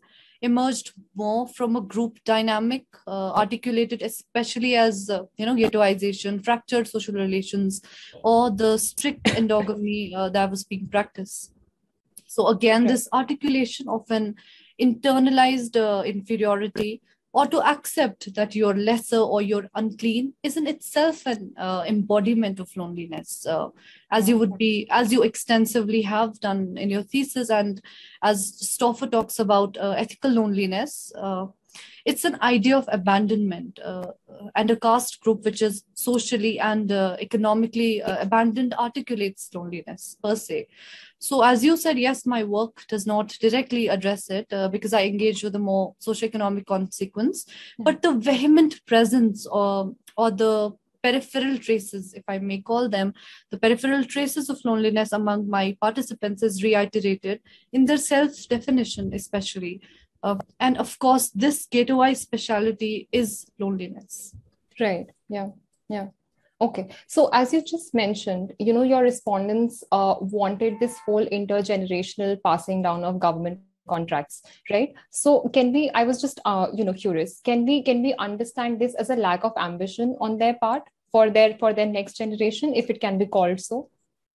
emerged more from a group dynamic, uh, articulated especially as, uh, you know, ghettoization, fractured social relations, or the strict endogamy uh, that was being practiced. So again, Right. this articulation of an internalized uh, inferiority, or to accept that you're lesser or you're unclean, is in itself an uh, embodiment of loneliness, uh, as you would be, as you extensively have done in your thesis, and as Stoffer talks about uh, ethical loneliness. Uh, it's an idea of abandonment uh, and a caste group which is socially and uh, economically uh, abandoned articulates loneliness per se. So as you said, yes, my work does not directly address it uh, because I engage with a more socioeconomic consequence, Yeah. but the vehement presence or, or the peripheral traces, if I may call them, the peripheral traces of loneliness among my participants is reiterated in their self-definition, especially. Uh, and of course, this ghettoized speciality is loneliness. Right. Yeah. Yeah. Okay. So as you just mentioned, you know, your respondents uh, wanted this whole intergenerational passing down of government contracts, right? So can we, I was just, uh, you know, curious, can we, can we understand this as a lack of ambition on their part for their, for their next generation, if it can be called so?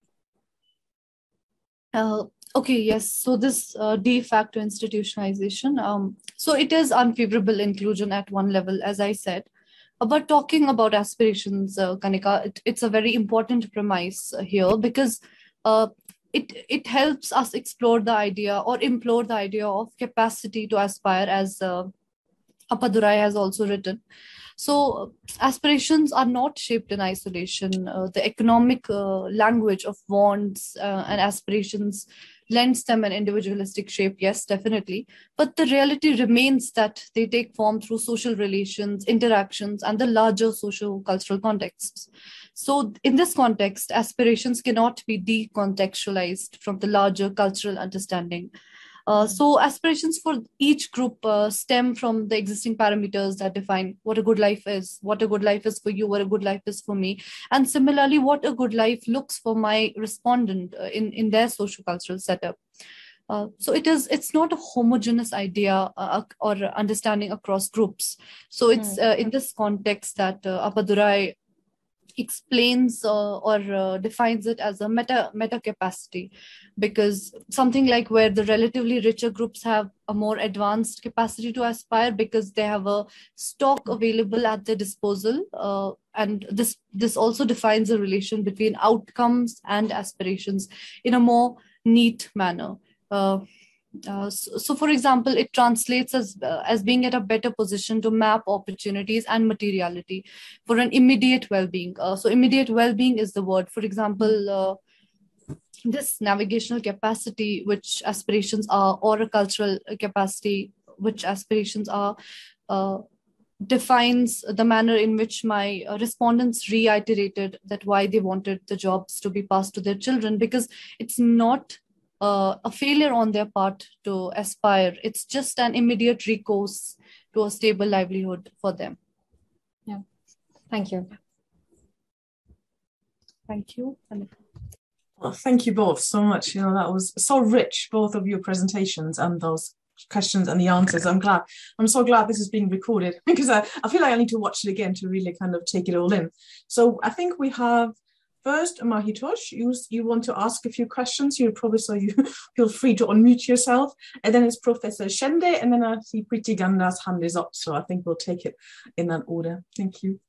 Uh, okay, yes. So this uh, de facto institutionalization, um, so it is unfavorable inclusion at one level, as I said. But talking about aspirations, uh, Kanika, it, it's a very important premise here because uh, it, it helps us explore the idea or implore the idea of capacity to aspire, as uh, Appadurai has also written. So aspirations are not shaped in isolation. Uh, the economic uh, language of wants uh, and aspirations lends them an individualistic shape, yes, definitely. But the reality remains that they take form through social relations, interactions, and the larger socio-cultural contexts. So in this context, aspirations cannot be decontextualized from the larger cultural understanding. Uh, so aspirations for each group uh, stem from the existing parameters that define what a good life is, what a good life is for you, what a good life is for me, and similarly, what a good life looks for my respondent uh, in, in their socio-cultural setup. Uh, so it is, it's not a homogeneous idea uh, or understanding across groups. So it's uh, in this context that uh, Appadurai explains uh, or uh, defines it as a meta meta capacity, because something like where the relatively richer groups have a more advanced capacity to aspire because they have a stock available at their disposal, uh, and this this also defines a relation between outcomes and aspirations in a more neat manner. Uh, Uh, so, so, for example, it translates as, uh, as being at a better position to map opportunities and materiality for an immediate well-being. Uh, so immediate well-being is the word. For example, uh, this navigational capacity, which aspirations are, or a cultural capacity, which aspirations are, uh, defines the manner in which my uh, respondents reiterated that why they wanted the jobs to be passed to their children, because it's not Uh, a failure on their part to aspire. It's just an immediate recourse to a stable livelihood for them. Yeah, thank you. Thank you. Well, thank you both so much. You know, that was so rich, both of your presentations and those questions and the answers. I'm glad, I'm so glad this is being recorded because I, I feel like I need to watch it again to really kind of take it all in. So I think we have first, Mahitosh, you, you want to ask a few questions. You probably, so you feel free to unmute yourself. And then it's Professor Shende, and then I see Preeti Ganda's hand is up. So I think we'll take it in that order. Thank you.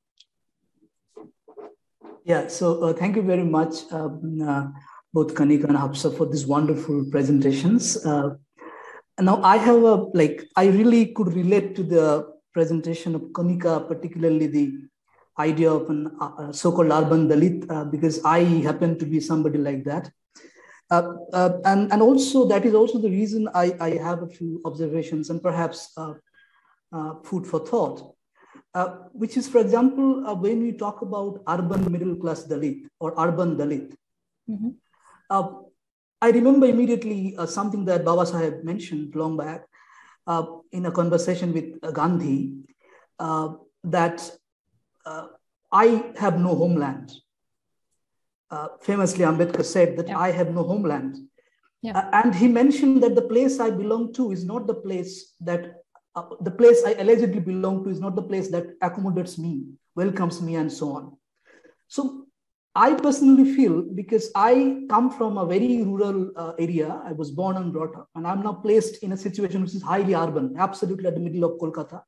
Yeah, so uh, thank you very much, um, uh, both Kanika and Hafsa, for these wonderful presentations. Uh, now I have a, like, I really could relate to the presentation of Kanika, particularly the idea of an uh, so-called urban Dalit, uh, because I happen to be somebody like that. Uh, uh, and, and also that is also the reason I, I have a few observations and perhaps uh, uh, food for thought, uh, which is, for example, uh, when we talk about urban middle-class Dalit or urban Dalit, mm-hmm. uh, I remember immediately uh, something that Baba Saheb mentioned long back uh, in a conversation with uh, Gandhi, uh, that Uh, I have no homeland. Uh, famously, Ambedkar said that yeah. I have no homeland. Yeah. Uh, and he mentioned that the place I belong to is not the place that, uh, the place I allegedly belong to is not the place that accommodates me, welcomes me, and so on. So I personally feel, because I come from a very rural uh, area, I was born and brought up, and I'm now placed in a situation which is highly urban, absolutely at the middle of Kolkata.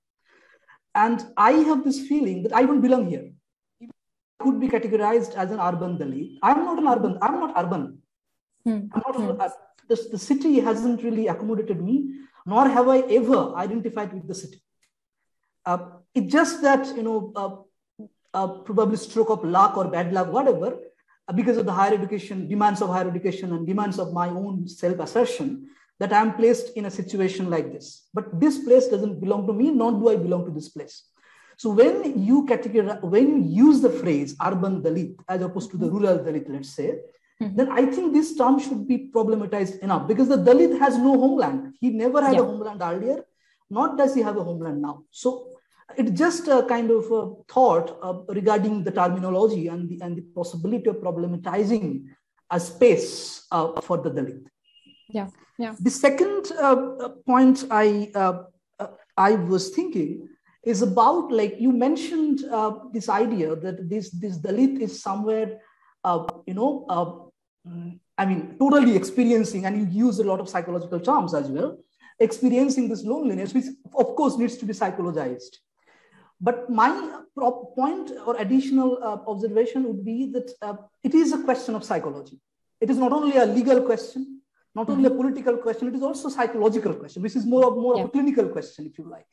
And I have this feeling that I don't belong here. I could be categorized as an urban Dalit. I'm not an urban, I'm not urban. Hmm. I'm not, Hmm. uh, the, the city hasn't really accommodated me, nor have I ever identified with the city. Uh, it's just that, you know, uh, uh, probably stroke of luck or bad luck, whatever, uh, because of the higher education, demands of higher education and demands of my own self-assertion, that I'm placed in a situation like this. But this place doesn't belong to me, nor do I belong to this place. So when you categorize, when you use the phrase urban Dalit as opposed to the rural Dalit, let's say, mm-hmm. then I think this term should be problematized enough, because the Dalit has no homeland. He never had yeah. a homeland earlier, nor does he have a homeland now. So it's just a kind of a thought uh, regarding the terminology and the, and the possibility of problematizing a space uh, for the Dalit. Yeah, yeah. The second uh, point I uh, uh, I was thinking is about, like you mentioned, uh, this idea that this this Dalit is somewhere, uh, you know, uh, I mean, totally experiencing, and you use a lot of psychological terms as well, experiencing this loneliness, which of course needs to be psychologized. But my point or additional uh, observation would be that uh, it is a question of psychology. It is not only a legal question, not only a political question, it is also a psychological question, which is more of, more yeah. of a clinical question, if you like.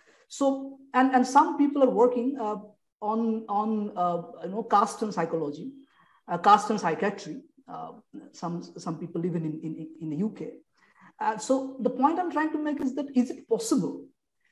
So, and, and some people are working uh, on, on uh, you know, caste and psychology, uh, caste and psychiatry, uh, some, some people even in, in, in the U K. Uh, so the point I'm trying to make is that, is it possible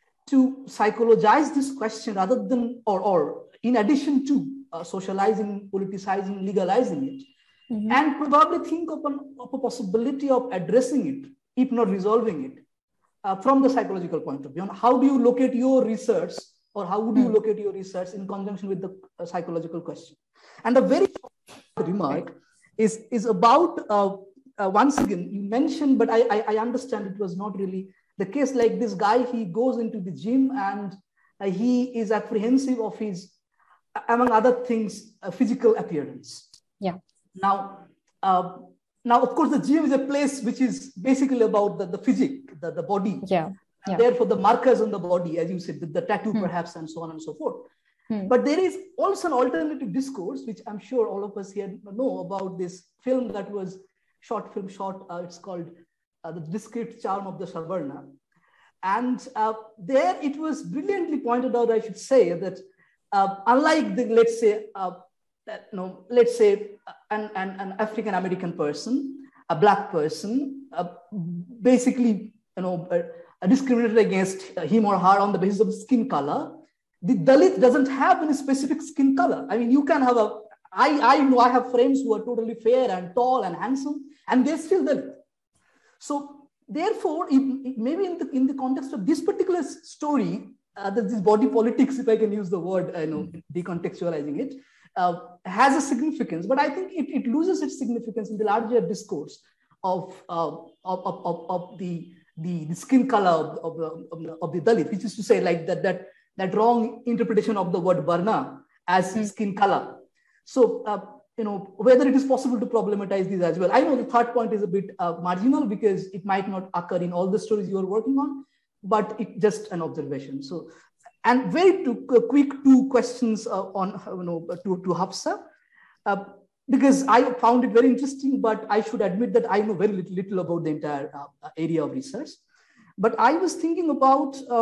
to psychologize this question rather than, or, or in addition to uh, socializing, politicizing, legalizing it, mm-hmm. and probably think of, an, of a possibility of addressing it, if not resolving it, uh, from the psychological point of view? How do you locate your research, or how would you mm-hmm. locate your research in conjunction with the uh, psychological question? And a very remark is, is about, uh, uh, once again, you mentioned, but I, I, I understand it was not really the case. Like this guy, he goes into the gym and uh, he is apprehensive of his, among other things, uh, physical appearance. Yeah. Now, uh, now, of course, the gym is a place which is basically about the, the physique, the, the body. Yeah. And yeah. therefore, the markers on the body, as you said, the, the tattoo hmm. perhaps, and so on and so forth. Hmm. But there is also an alternative discourse, which I'm sure all of us here know about, this film that was short film short. Uh, it's called Uh, the Discreet Charm of the Savarna. And uh, there it was brilliantly pointed out, I should say, that uh, unlike the, let's say, uh, you know, let's say an, an, an African-American person, a black person, uh, basically, you know, uh, discriminated against him or her on the basis of skin color, the Dalit doesn't have any specific skin color. I mean, you can have a, I, I know I have friends who are totally fair and tall and handsome, and they're still Dalit. So therefore, it, it, maybe in the, in the context of this particular story, uh, this body politics, if I can use the word, I know, decontextualizing it, uh, has a significance. But I think it, it loses its significance in the larger discourse of, uh, of, of, of, of the, the, the skin color of, of, of, the, of the Dalit, which is to say, like that, that, that wrong interpretation of the word Varna as mm. skin color. So, uh, you know, whether it is possible to problematize these as well. I know the third point is a bit uh, marginal, because it might not occur in all the stories you are working on, but it's just an observation. So, and very two, uh, quick two questions uh, on, you know, to, to Hafsa, uh, because I found it very interesting, but I should admit that I know very little, little about the entire uh, area of research. But I was thinking about, uh,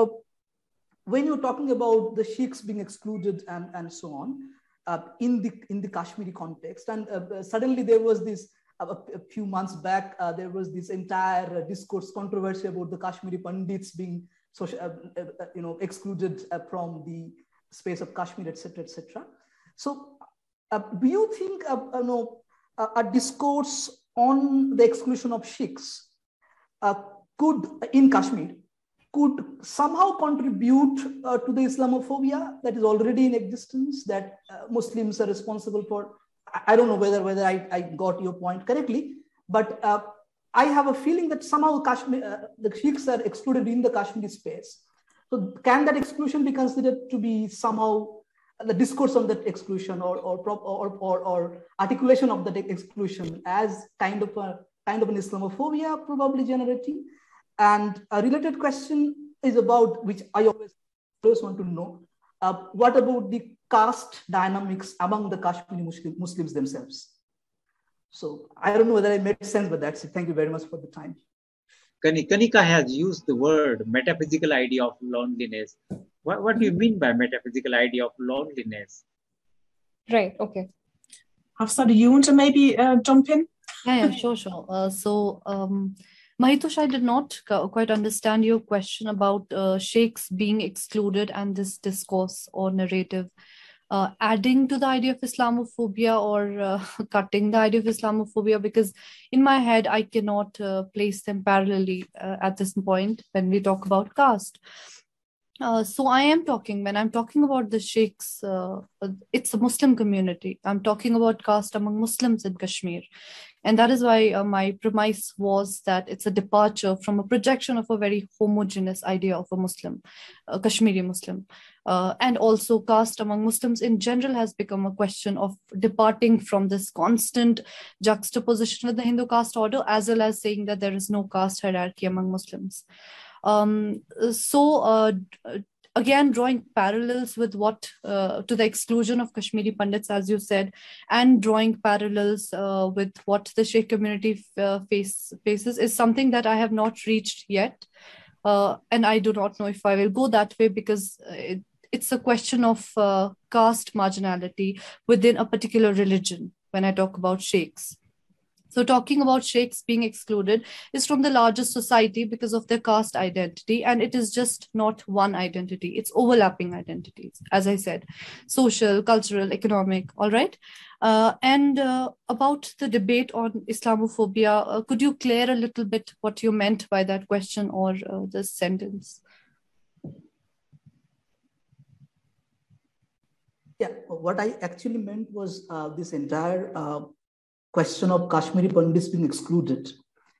when you're talking about the Sikhs being excluded and, and so on, Uh, in the in the Kashmiri context, and uh, suddenly there was this uh, a, a few months back uh, there was this entire uh, discourse controversy about the Kashmiri Pandits being social, uh, uh, you know, excluded uh, from the space of Kashmir, et cetera, et cetera. So, uh, do you think uh, uh, no, uh, a discourse on the exclusion of Sikhs uh, could in Kashmir could somehow contribute uh, to the Islamophobia that is already in existence, that uh, Muslims are responsible for? I don't know whether, whether I, I got your point correctly, but uh, I have a feeling that somehow Kashmir, uh, the Sikhs are excluded in the Kashmiri space. So can that exclusion be considered to be somehow the discourse on that exclusion or or, or, or, or articulation of that exclusion as kind of a kind of an Islamophobia probably generating? And a related question is about, which I always, always want to know, uh, what about the caste dynamics among the Kashmiri Muslim, Muslims themselves? So I don't know whether I made sense, but that's it. Thank you very much for the time. Kanika has used the word metaphysical idea of loneliness. What, what do you mean by metaphysical idea of loneliness? Right, okay. Hafsa, do you want to maybe uh, jump in? Yeah, yeah, sure, sure. Uh, so, um, Mahitosh, I did not quite understand your question about uh, sheikhs being excluded and this discourse or narrative uh, adding to the idea of Islamophobia or uh, cutting the idea of Islamophobia, because in my head, I cannot uh, place them parallelly uh, at this point when we talk about caste. Uh, so I am talking, when I'm talking about the sheikhs, uh, it's a Muslim community. I'm talking about caste among Muslims in Kashmir. And that is why uh, my premise was that it's a departure from a projection of a very homogeneous idea of a Muslim, a Kashmiri Muslim. Uh, and also caste among Muslims in general has become a question of departing from this constant juxtaposition with the Hindu caste order, as well as saying that there is no caste hierarchy among Muslims. Um, so uh, again, drawing parallels with what, uh, to the exclusion of Kashmiri Pandits, as you said, and drawing parallels uh, with what the Sheikh community uh, face, faces is something that I have not reached yet. Uh, and I do not know if I will go that way, because it, it's a question of uh, caste marginality within a particular religion when I talk about sheikhs. So talking about sheikhs being excluded is from the larger society because of their caste identity. And it is just not one identity. It's overlapping identities, as I said, social, cultural, economic, all right? Uh, and uh, about the debate on Islamophobia, uh, could you clear a little bit what you meant by that question or uh, this sentence? Yeah, what I actually meant was uh, this entire uh, question of Kashmiri Pandits being excluded.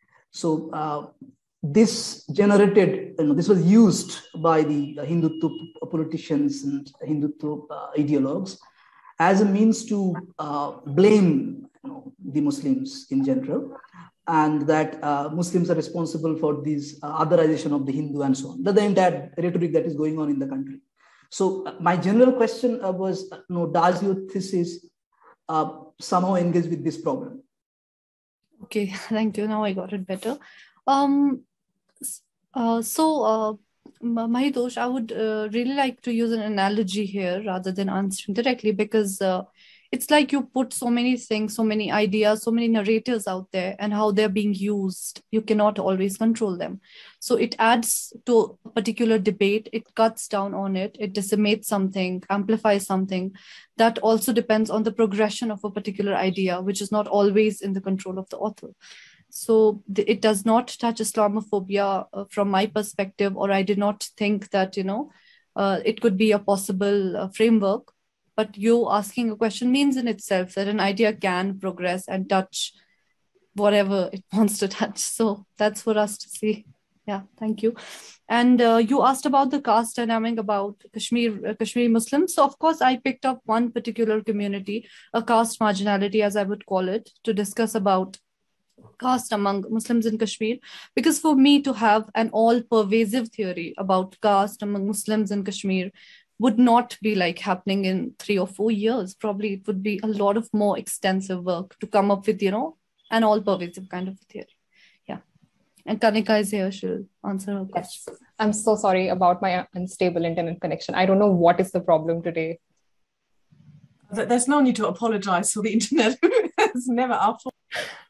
So uh, this generated, you know, this was used by the Hindutva politicians and Hindutva uh, ideologues as a means to uh, blame, you know, the Muslims in general, and that uh, Muslims are responsible for this uh, otherization of the Hindu and so on. That's the entire rhetoric that is going on in the country. So uh, my general question uh, was, uh, you know, does your thesis uh, somehow engage with this problem? Okay, thank you. Now I got it better. Um, uh, so, uh, Mahitosh, I would uh, really like to use an analogy here rather than answering directly, because uh, it's like you put so many things, so many ideas, so many narratives out there, and how they're being used. You cannot always control them. So it adds to a particular debate, it cuts down on it, it decimates something, amplifies something. That also depends on the progression of a particular idea, which is not always in the control of the author. So it does not touch Islamophobia uh, from my perspective, or I did not think that, you know, uh, it could be a possible uh, framework. But you asking a question means in itself that an idea can progress and touch whatever it wants to touch. So that's for us to see. Yeah, thank you. And uh, you asked about the caste dynamic about Kashmir, uh, Kashmiri Muslims. So of course, I picked up one particular community, a caste marginality, as I would call it, to discuss about caste among Muslims in Kashmir. Because for me to have an all-pervasive theory about caste among Muslims in Kashmir would not be like happening in three or four years. Probably it would be a lot of more extensive work to come up with, you know, an all-pervasive kind of theory. Yeah. And Kanika is here. She'll answer her question. Yes. I'm so sorry about my unstable internet connection. I don't know what is the problem today. There's no need to apologize for the internet. It's never our fault.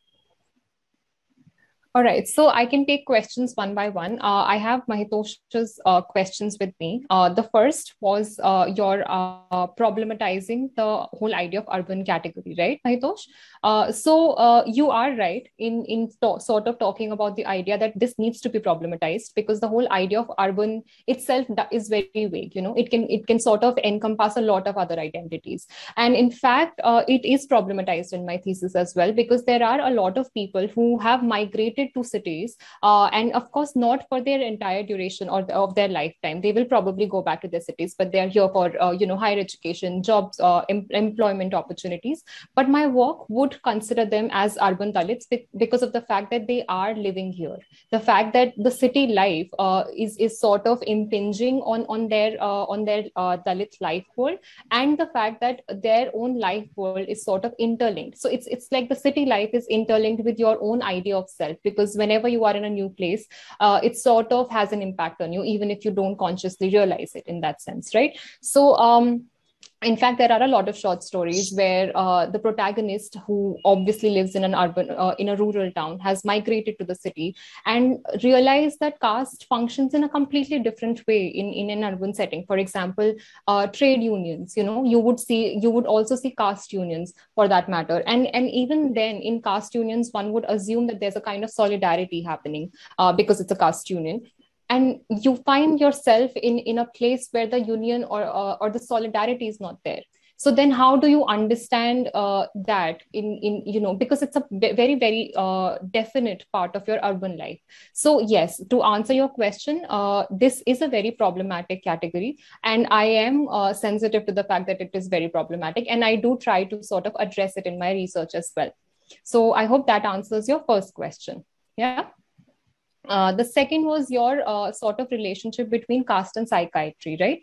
All right, so I can take questions one by one. Uh, I have Mahitosh's uh, questions with me. Uh, the first was uh, your uh, problematizing the whole idea of urban category, right, Mahitosh? Uh, so uh, you are right in, in sort of talking about the idea that this needs to be problematized, because the whole idea of urban itself is very vague. You know, it can, it can sort of encompass a lot of other identities. And in fact, uh, it is problematized in my thesis as well, because there are a lot of people who have migrated migrated to cities, uh, and of course not for their entire duration or the, of their lifetime. They will probably go back to their cities, but they're here for uh, you know higher education, jobs, uh, em- employment opportunities. But my work would consider them as urban Dalits because of the fact that they are living here. The fact that the city life uh, is is sort of impinging on on their uh, on their uh, Dalit life world, and the fact that their own life world is sort of interlinked. So it's it's like the city life is interlinked with your own idea of self, because whenever you are in a new place, uh, it sort of has an impact on you, even if you don't consciously realize it in that sense, right? So um in fact, there are a lot of short stories where uh, the protagonist, who obviously lives in an urban, uh, in a rural town, has migrated to the city and realized that caste functions in a completely different way in, in an urban setting. For example, uh, trade unions, you know, you would see, you would also see caste unions for that matter. And, and even then in caste unions, one would assume that there's a kind of solidarity happening uh, because it's a caste union. And you find yourself in, in a place where the union or, uh, or the solidarity is not there. So then how do you understand uh, that in, in, you know, because it's a very, very uh, definite part of your urban life. So yes, to answer your question, uh, this is a very problematic category. And I am uh, sensitive to the fact that it is very problematic. And I do try to sort of address it in my research as well. So I hope that answers your first question. Yeah. Uh, the second was your uh, sort of relationship between caste and psychiatry, right?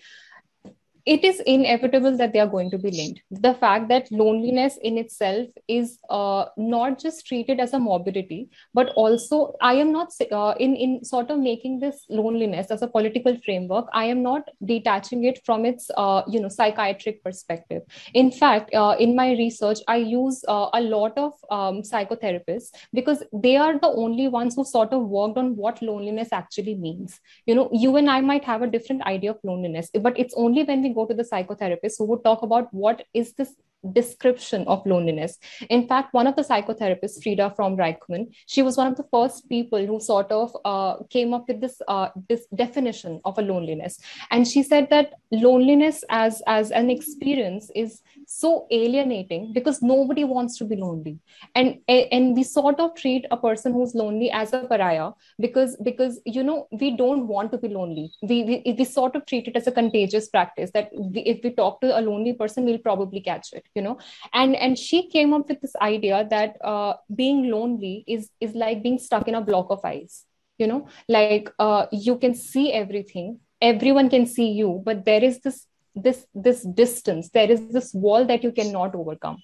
It is inevitable that they are going to be linked. The fact that loneliness in itself is uh, not just treated as a morbidity, but also I am not uh, in, in sort of making this loneliness as a political framework. I am not detaching it from its, uh, you know, psychiatric perspective. In fact, uh, in my research, I use uh, a lot of um, psychotherapists because they are the only ones who sort of worked on what loneliness actually means. You know, you and I might have a different idea of loneliness, but it's only when we go to the psychotherapist who would talk about what is this description of loneliness. In fact, one of the psychotherapists, Frida from Reichman, she was one of the first people who sort of uh, came up with this uh, this definition of a loneliness. And she said that loneliness as, as an experience is so alienating because nobody wants to be lonely. And, and we sort of treat a person who's lonely as a pariah because, because you know, we don't want to be lonely. We, we, we sort of treat it as a contagious practice that we, if we talk to a lonely person, we'll probably catch it. You know, and and she came up with this idea that uh, being lonely is is like being stuck in a block of ice. You know, like uh, you can see everything, everyone can see you, but there is this this this distance, there is this wall that you cannot overcome.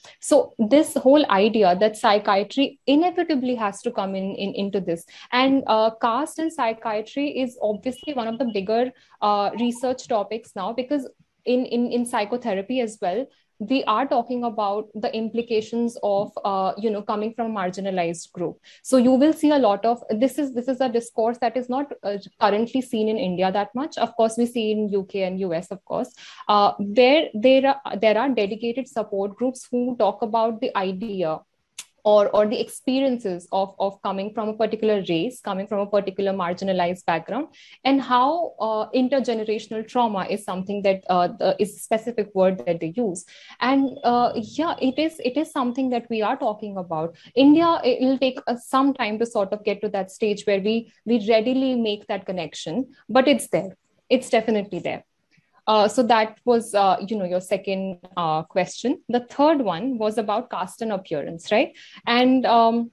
So this whole idea that psychiatry inevitably has to come in, in into this, and uh, caste and psychiatry is obviously one of the bigger uh, research topics now, because in in in psychotherapy as well, we are talking about the implications of, uh, you know, coming from a marginalized group. So you will see a lot of, this is this is a discourse that is not uh, currently seen in India that much. Of course, we see in U K and U S, of course, uh, where there are, there are dedicated support groups who talk about the idea or or the experiences of, of coming from a particular race, coming from a particular marginalized background, and how uh, intergenerational trauma is something that uh, the, is a specific word that they use. And uh, yeah, it is it is something that we are talking about. India, it will take uh, some time to sort of get to that stage where we we readily make that connection, but it's there. It's definitely there. Uh, so that was, uh, you know, your second uh, question. The third one was about caste and appearance, right? And um,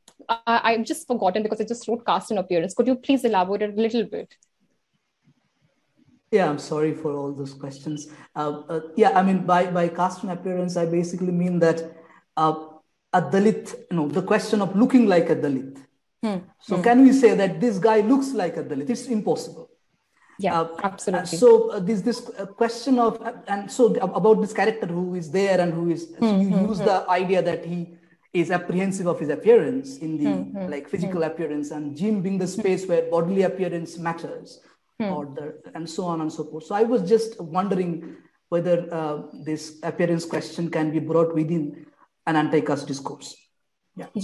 I, I've just forgotten because I just wrote caste and appearance. Could you please elaborate a little bit? Yeah, I'm sorry for all those questions. Uh, uh, yeah, I mean, by, by caste and appearance, I basically mean that uh, a Dalit, you know, the question of looking like a Dalit. Hmm. So hmm. can we say that this guy looks like a Dalit? It's impossible. Yeah, uh, absolutely. Uh, so uh, this this uh, question of uh, and so about this character who is there and who is mm-hmm. so you use mm-hmm. the idea that he is apprehensive of his appearance in the mm-hmm. like physical mm-hmm. appearance, and gym being the space where bodily appearance matters, mm-hmm. or the and so on and so forth. So I was just wondering whether uh, this appearance question can be brought within an anti-caste discourse. Yeah. Yeah.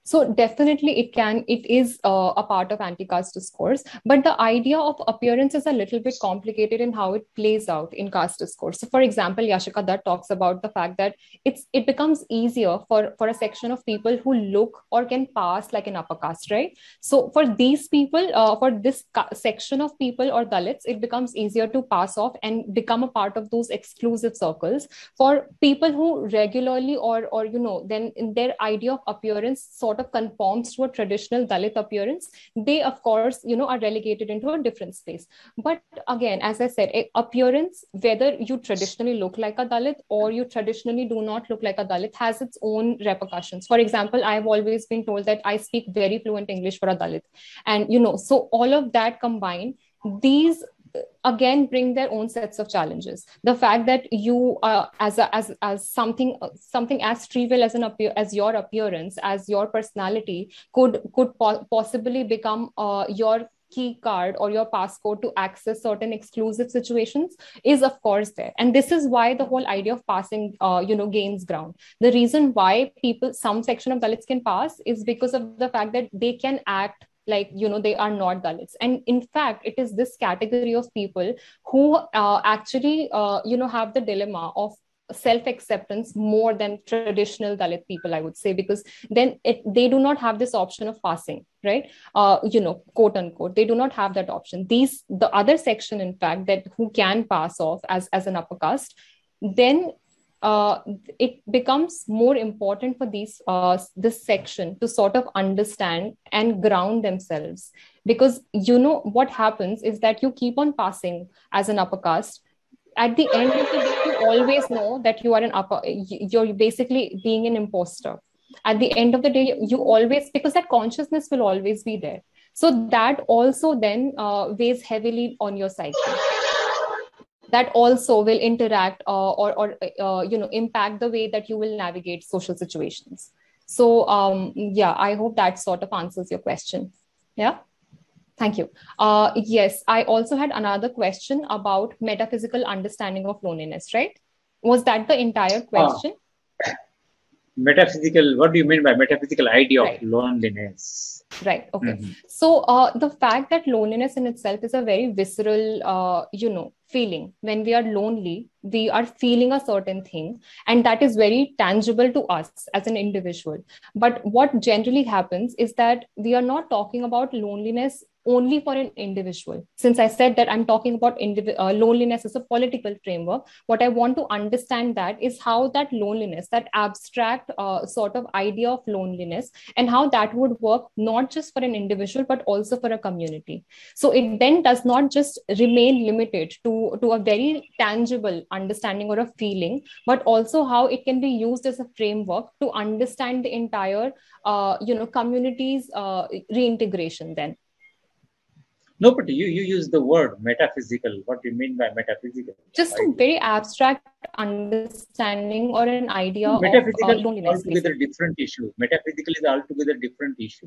So definitely it can, it is uh, a part of anti-caste discourse, but the idea of appearance is a little bit complicated in how it plays out in caste discourse. So for example, Yashika Dutt talks about the fact that it's it becomes easier for, for a section of people who look or can pass like an upper caste, right? So for these people, uh, for this section of people or Dalits, it becomes easier to pass off and become a part of those exclusive circles. For people who regularly or, or you know, then in their idea of appearance sort of conforms to a traditional Dalit appearance, they of course, you know, are relegated into a different space. But again, as I said, appearance, whether you traditionally look like a Dalit or you traditionally do not look like a Dalit, has its own repercussions. For example, I've always been told that I speak very fluent English for a Dalit. And, you know, so all of that combined, these again bring their own sets of challenges. The fact that you uh, as a, as as something something as trivial as an appear as your appearance, as your personality could could po- possibly become uh, your key card or your passcode to access certain exclusive situations is of course there. And this is why the whole idea of passing uh, you know gains ground. The reason why people, some section of Dalits can pass is because of the fact that they can act like, you know, they are not Dalits. And in fact, it is this category of people who uh, actually, uh, you know, have the dilemma of self-acceptance more than traditional Dalit people, I would say, because then it, they do not have this option of passing, right? Uh, you know, quote unquote, they do not have that option. These, the other section, in fact, that who can pass off as, as an upper caste, then Uh, it becomes more important for these uh, this section to sort of understand and ground themselves, because you know what happens is that you keep on passing as an upper caste. At the end of the day, you always know that you are an upper, you're basically being an imposter. At the end of the day, you always, because that consciousness will always be there. So that also then uh, weighs heavily on your psyche. That also will interact uh, or, or uh, you know, impact the way that you will navigate social situations. So um, yeah, I hope that sort of answers your question. Yeah, thank you. Uh, yes, I also had another question about metaphysical understanding of loneliness, right? Was that the entire question? Ah, metaphysical, what do you mean by metaphysical idea right. of loneliness? Right. Okay. Mm-hmm. So uh, the fact that loneliness in itself is a very visceral, uh, you know, feeling. When we are lonely, we are feeling a certain thing, and that is very tangible to us as an individual. But what generally happens is that we are not talking about loneliness only for an individual. Since I said that I'm talking about indiv- uh, loneliness as a political framework, what I want to understand that is how that loneliness, that abstract uh, sort of idea of loneliness, and how that would work not just for an individual, but also for a community. So it then does not just remain limited to, to a very tangible understanding or a feeling, but also how it can be used as a framework to understand the entire, uh, you know, community's uh, reintegration then. No, but you, you use the word metaphysical. What do you mean by metaphysical? Just a very abstract understanding or an idea metaphysical of uh, loneliness. Is altogether basically. Different issue. Metaphysical is altogether different issue.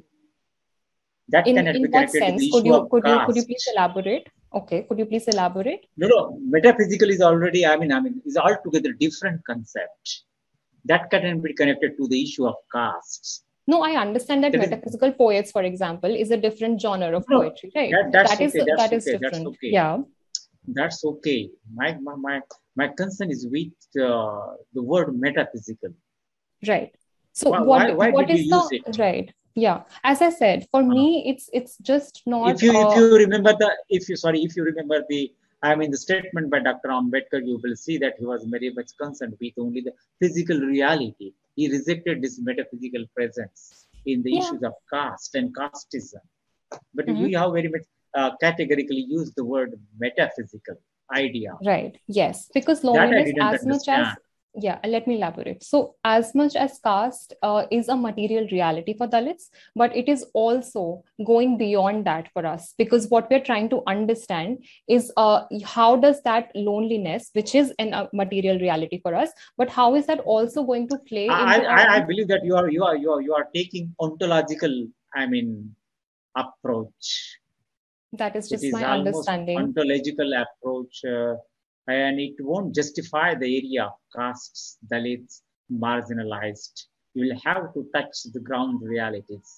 That in, cannot in be what connected sense? to the could issue you of could caste. you could you please elaborate? Okay, could you please elaborate? No, no. Metaphysical is already, I mean, I mean, is altogether different concept. That can be connected to the issue of castes. No, I understand that, that metaphysical is, poets, for example, is a different genre of no, poetry, right? That, that's that okay. is That's that okay. is different. That's okay. Yeah, that's okay. My my my, my concern is with uh, the word metaphysical. Right. So why, what why, why what did is you the use it? Right? Yeah. As I said, for uh, me, it's it's just not. If you uh, if you remember the if you sorry if you remember the I mean the statement by Doctor Ambedkar, you will see that he was very much concerned with only the physical reality. He rejected this metaphysical presence in the yeah. issues of caste and casteism. But mm-hmm. you have very much uh, categorically used the word metaphysical idea. Right. Yes, because loneliness, as understand. much as yeah, let me elaborate. So as much as caste uh, is a material reality for Dalits, but it is also going beyond that for us, because what we're trying to understand is uh, how does that loneliness, which is a uh, material reality for us, but how is that also going to play I, into I, our I believe that you are you are you are you are taking ontological, I mean, approach. That is just my understanding. Ontological approach. Uh, and it won't justify the area of castes, Dalits, marginalized. you will have to touch the ground realities.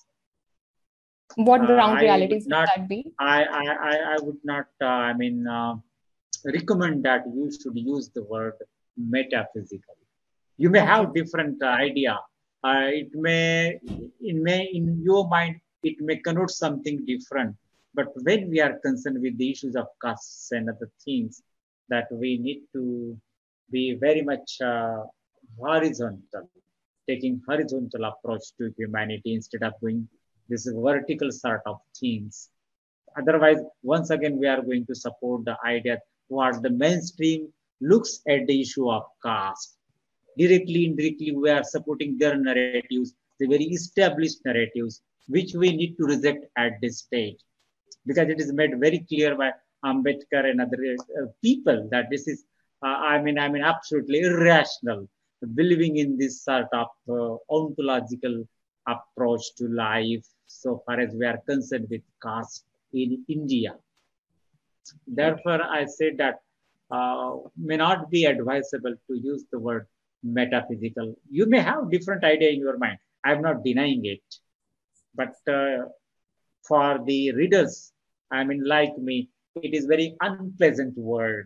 What ground uh, realities would not, that be? I, I, I would not, uh, I mean, uh, recommend that you should use the word metaphysical. You may have different uh, idea. Uh, it may, it may, in your mind, it may connote something different. But when we are concerned with the issues of castes and other things, that we need to be very much uh, horizontal, taking horizontal approach to humanity instead of going this vertical sort of things. Otherwise, once again, we are going to support the idea what the mainstream looks at the issue of caste. Directly, indirectly, we are supporting their narratives, the very established narratives, which we need to reject at this stage. Because it is made very clear by Ambedkar and other uh, people that this is, uh, I mean, I mean, absolutely irrational, believing in this sort of uh, ontological approach to life, so far as we are concerned with caste in India. Therefore, I say that uh, may not be advisable to use the word metaphysical. You may have different idea in your mind. I'm not denying it. But uh, for the readers, I mean, like me, it is very unpleasant word.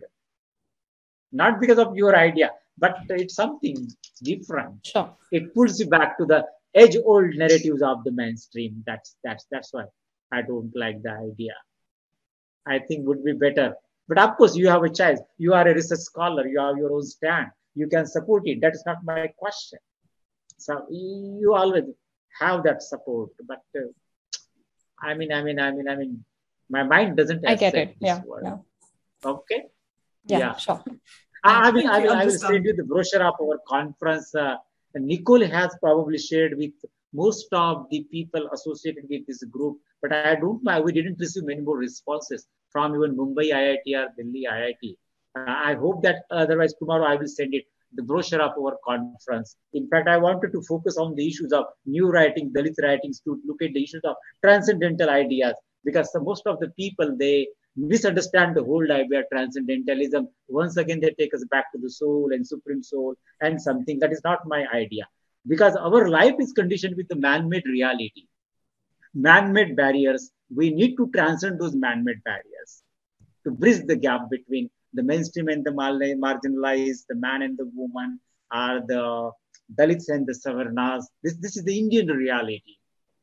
Not because of your idea, but it's something different. Sure. It pulls you back to the age-old narratives of the mainstream. That's that's that's why I don't like the idea. I think would be better. But of course, you have a choice. You are a research scholar. You have your own stand. You can support it. That is not my question. So you always have that support. But uh, I mean, I mean, I mean, I mean, my mind doesn't I get accept it. this Yeah, word. yeah. Okay. Yeah, Yeah. sure. I will, I you, will, I will understand. send you the brochure of our conference. Uh, Nicole has probably shared with most of the people associated with this group, but I don't know. We didn't receive many more responses from even Mumbai I I T or Delhi I I T. Uh, I hope that otherwise tomorrow I will send it, the brochure of our conference. In fact, I wanted to focus on the issues of new writing, Dalit writings, to look at the issues of transcendental ideas, because the, most of the people, they misunderstand the whole idea of transcendentalism. Once again, they take us back to the soul and supreme soul and something that is not my idea. Because our life is conditioned with the man-made reality, man-made barriers. We need to transcend those man-made barriers to bridge the gap between the mainstream and the marginalized, the man and the woman, are the Dalits and the Savarnas. This, this is the Indian reality.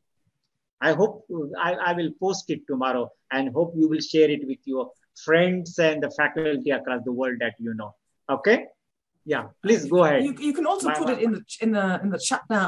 I hope I, I will post it tomorrow and hope you will share it with your friends and the faculty across the world that you know. Okay? Yeah, please go ahead. You, you can also my, put my, it in the in the in the chat now.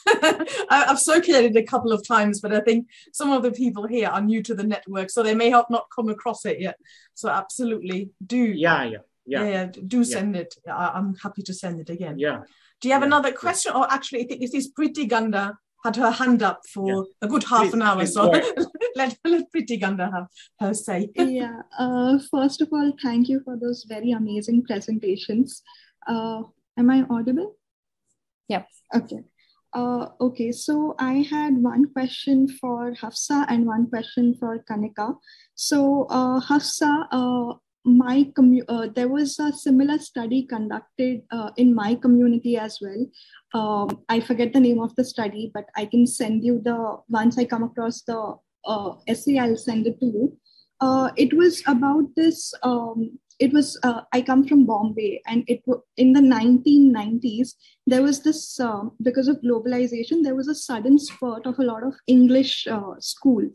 I, I've circulated it a couple of times, but I think some of the people here are new to the network, so they may have not come across it yet. So absolutely do. Yeah, yeah, yeah. Yeah, do send yeah. it. I, I'm happy to send it again. Yeah. Do you have yeah, another question? Yeah. Or actually, I think it is Priti Ganda had her hand up for yeah. a good half please, an hour. So let, let Priti Ganda have her say. Yeah. Uh, first of all, thank you for those very amazing presentations. Uh, am I audible? Yeah. Okay. Uh, okay. So I had one question for Hafsa and one question for Kanika. So uh, Hafsa, uh, my commu- uh, there was a similar study conducted uh, in my community as well. Um, I forget the name of the study, but I can send you the, once I come across the uh, essay, I'll send it to you. Uh, it was about this, um, it was, uh, I come from Bombay, and it in the nineteen nineties, there was this, uh, because of globalization, there was a sudden spurt of a lot of English uh, schools.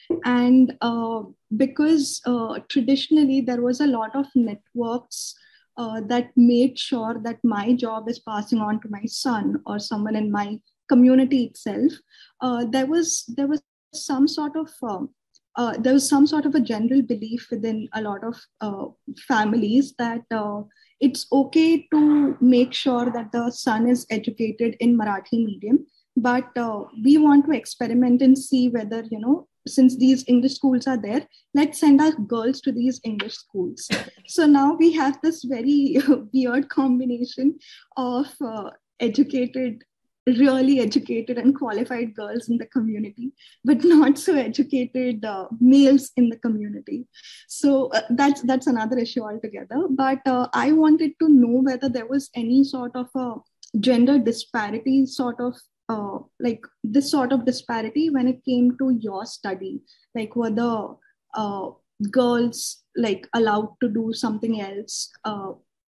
And uh, because uh, traditionally there was a lot of networks uh, that made sure that my job is passing on to my son or someone in my community itself, uh, there was there was some sort of uh, uh, there was some sort of a general belief within a lot of uh, families that uh, it's okay to make sure that the son is educated in Marathi medium, but uh, we want to experiment and see whether, you know, since these English schools are there, let's send our girls to these English schools. So now we have this very weird combination of uh, educated, really educated and qualified girls in the community, but not so educated uh, males in the community. So uh, that's that's another issue altogether. But uh, I wanted to know whether there was any sort of a gender disparity sort of uh, like this sort of disparity when it came to your study? Like, were the uh, girls like allowed to do something else uh,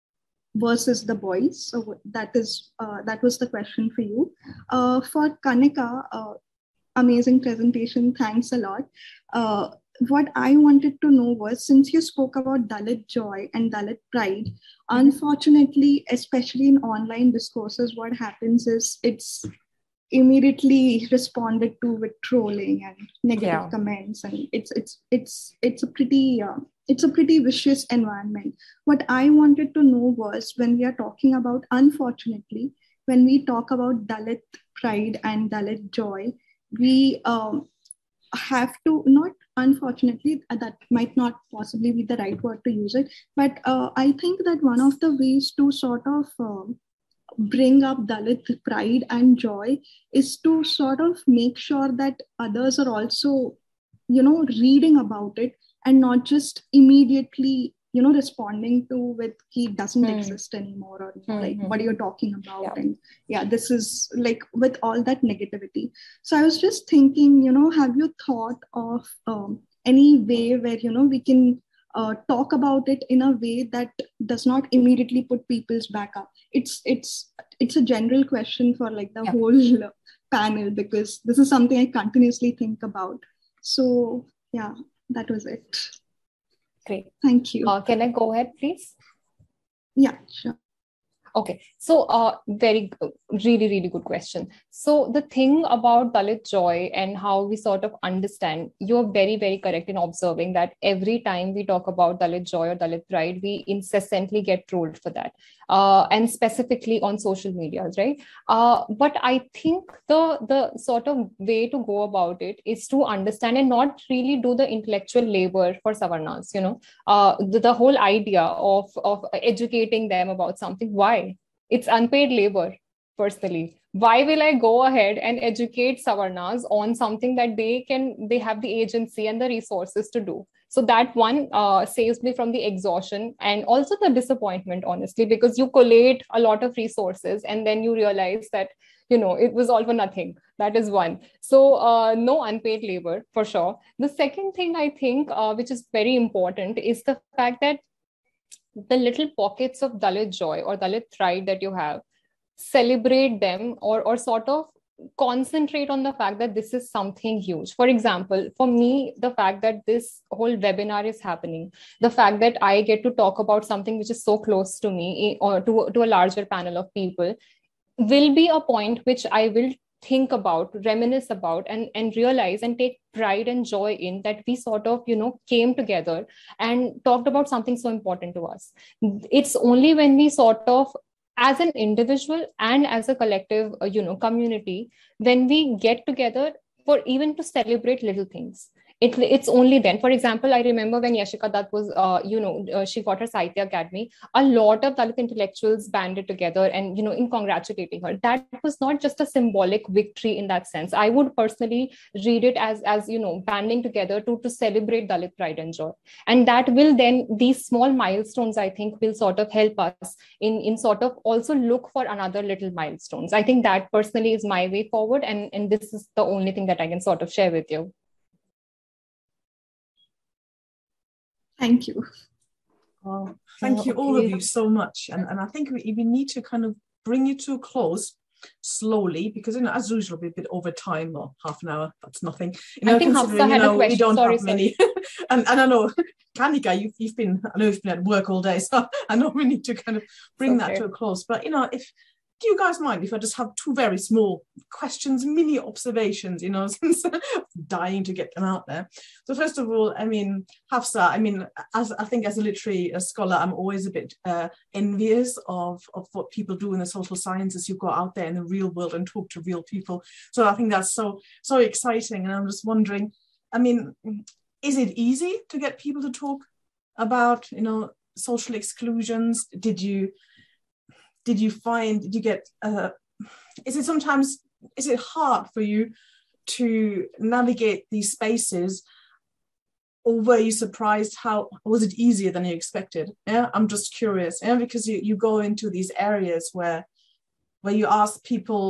versus the boys? So that is uh, that was the question for you. Uh, for Kanika, uh, amazing presentation. Thanks a lot. Uh, what I wanted to know was, since you spoke about Dalit joy and Dalit pride, mm-hmm. unfortunately, especially in online discourses, what happens is it's immediately responded to with trolling and negative yeah. comments, and it's it's it's it's a pretty uh, it's a pretty vicious environment. What I wanted to know was, when we are talking about, unfortunately, when we talk about Dalit pride and Dalit joy, we um, have to, not unfortunately, that might not possibly be the right word to use it, but uh, I think that one of the ways to sort of uh, bring up Dalit pride and joy is to sort of make sure that others are also, you know, reading about it and not just immediately, you know, responding to with he doesn't mm. exist anymore, or mm-hmm. like, what are you talking about? Yeah. And yeah, this is like with all that negativity. So I was just thinking, you know, have you thought of um, any way where, you know, we can uh, talk about it in a way that does not immediately put people's back up? It's it's it's a general question for like the yeah. whole panel, because this is something I continuously think about. So yeah, that was it. Great. Thank you. Uh, can I go ahead, please? Yeah, sure. Okay, so uh, very, really, really good question. So the thing about Dalit joy and how we sort of understand, you're very, very correct in observing that every time we talk about Dalit joy or Dalit pride, we incessantly get trolled for that. Uh, and specifically on social media, right? Uh, but I think the, the sort of way to go about it is to understand and not really do the intellectual labor for Savarnas, you know, uh, the, the whole idea of, of educating them about something. Why? It's unpaid labor, personally. Why will I go ahead and educate Savarnas on something that they can, they have the agency and the resources to do? So that one uh, saves me from the exhaustion and also the disappointment, honestly, because you collate a lot of resources and then you realize that, you know, it was all for nothing. That is one. So uh, no unpaid labor, for sure. The second thing I think, uh, which is very important, is the fact that the little pockets of Dalit joy or Dalit pride that you have, celebrate them, or, or sort of concentrate on the fact that this is something huge. For example, for me, the fact that this whole webinar is happening, the fact that I get to talk about something which is so close to me or to, to a larger panel of people, will be a point which I will think about, reminisce about, and, and realize and take pride and joy in, that we sort of, you know, came together and talked about something so important to us. It's only when we sort of, as an individual and as a collective, uh, you know, community, when we get together for even to celebrate little things. It, it's only then. For example, I remember when Yashika Dutt was, uh, you know, uh, she got her Sahitya Academy, a lot of Dalit intellectuals banded together and, you know, in congratulating her. That was not just a symbolic victory in that sense. I would personally read it as, as you know, banding together to, to celebrate Dalit pride and joy. And that will then, these small milestones, I think, will sort of help us in, in sort of also look for another little milestones. I think that personally is my way forward. And, and this is the only thing that I can sort of share with you. Thank you. Oh, thank you, all of you, so much. And, and I think we, we need to kind of bring you to a close slowly, because, you know, as usual, we're a bit over time, or half an hour, that's nothing. You know, I think Hafsa had know, a question. We don't sorry, have many. and, and I know, Kanika, you've, you've been, I know you've been at work all day, so I know we need to kind of bring okay. that to a close. But, you know, if, do you guys mind if I just have two very small questions, mini observations, you know, since I'm dying to get them out there. So first of all, I mean, Hafsa, I mean, as I think as a literary a scholar, I'm always a bit uh, envious of, of what people do in the social sciences. You go out there in the real world and talk to real people. So I think that's so, so exciting. And I'm just wondering, I mean, is it easy to get people to talk about, you know, social exclusions? Did you... Did you find, did you get, uh, is it sometimes, is it hard for you to navigate these spaces, or were you surprised how, was it easier than you expected? Yeah, I'm just curious, yeah, because you, you go into these areas where, where you ask people,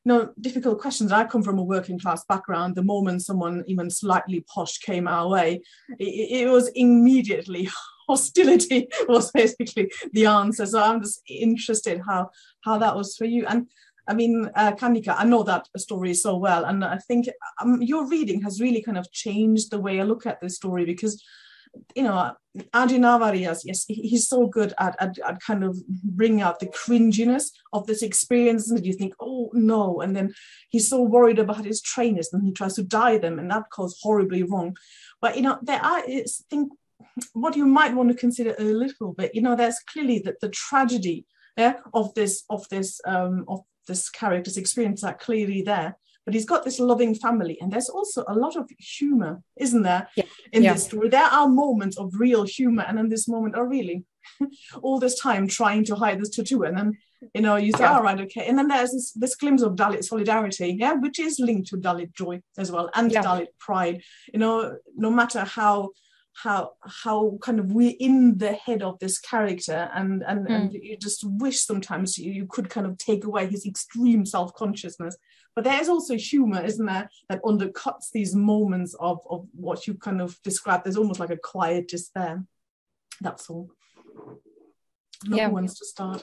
you know, difficult questions. I come from a working class background. The moment someone even slightly posh came our way, it, it was immediately hostility was basically the answer. So I'm just interested how how that was for you. And I mean, uh, Kanika, I know that story so well, and I think um, your reading has really kind of changed the way I look at this story, because, you know, Adi Navarias, yes, he's so good at, at, at kind of bringing out the cringiness of this experience, and you think, oh no, and then he's so worried about his trainers, and he tries to die them, and that goes horribly wrong. But, you know, there are, I think, what you might want to consider a little bit, you know, there's clearly that the tragedy yeah, of this, of this, um, of this character's experience are clearly there, but he's got this loving family, and there's also a lot of humor, isn't there, yeah. in yeah. this story? There are moments of real humor, and in this moment, oh really, all this time trying to hide this tattoo, and then, you know, you say, yeah. all right, okay, and then there's this, this glimpse of Dalit solidarity, yeah, which is linked to Dalit joy as well, and yeah. Dalit pride, you know, no matter how how how kind of we're in the head of this character, and and, mm. and you just wish sometimes you, you could kind of take away his extreme self-consciousness. But there's also humor, isn't there, that undercuts these moments of, of what you kind of described. There's almost like a quiet despair. That's all. No yeah. one wants to start.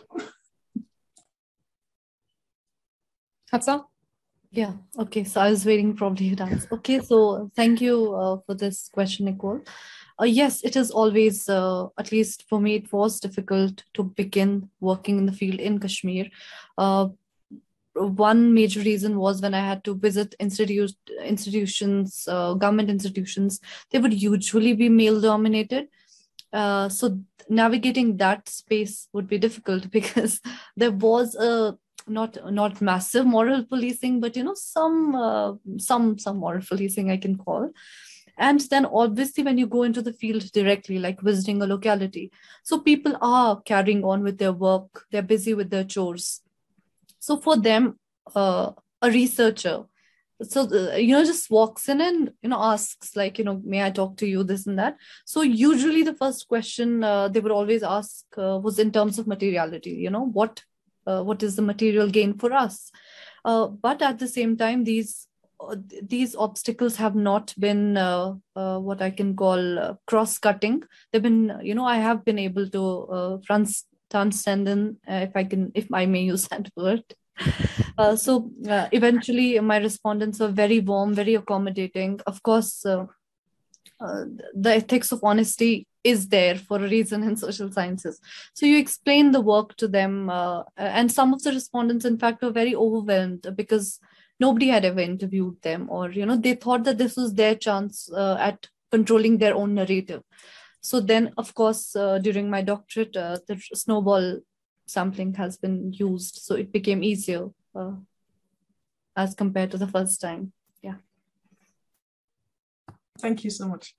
Hafsa? Yeah, okay, so I was waiting probably to answer. Okay, so thank you uh, for this question, Nicole. Uh, yes, it is always, uh, at least for me, it was difficult to begin working in the field in Kashmir. Uh, one major reason was when I had to visit institu- institutions, uh, government institutions, they would usually be male dominated. Uh, so navigating that space would be difficult, because there was a not not massive moral policing, but, you know, some uh, some some moral policing I can call. And then obviously when you go into the field directly, like visiting a locality, so people are carrying on with their work, they're busy with their chores. So for them, uh, a researcher, so uh, you know, just walks in and, you know, asks like, you know, may I talk to you, this and that. So usually the first question uh, they would always ask uh, was in terms of materiality, you know, what uh, what is the material gain for us? Uh, but at the same time, these uh, these obstacles have not been uh, uh, what I can call uh, cross-cutting. They've been, you know, I have been able to uh, trans- transcend them, uh, if I can, if I may use that word. Uh, so uh, eventually my respondents are very warm, very accommodating. Of course, uh, uh, the ethics of honesty is there for a reason in social sciences. So you explain the work to them, uh, and some of the respondents, in fact, were very overwhelmed because nobody had ever interviewed them, or, you know, they thought that this was their chance uh, at controlling their own narrative. So then, of course, uh, during my doctorate, uh, the snowball sampling has been used, so it became easier uh, as compared to the first time. Yeah. Thank you so much.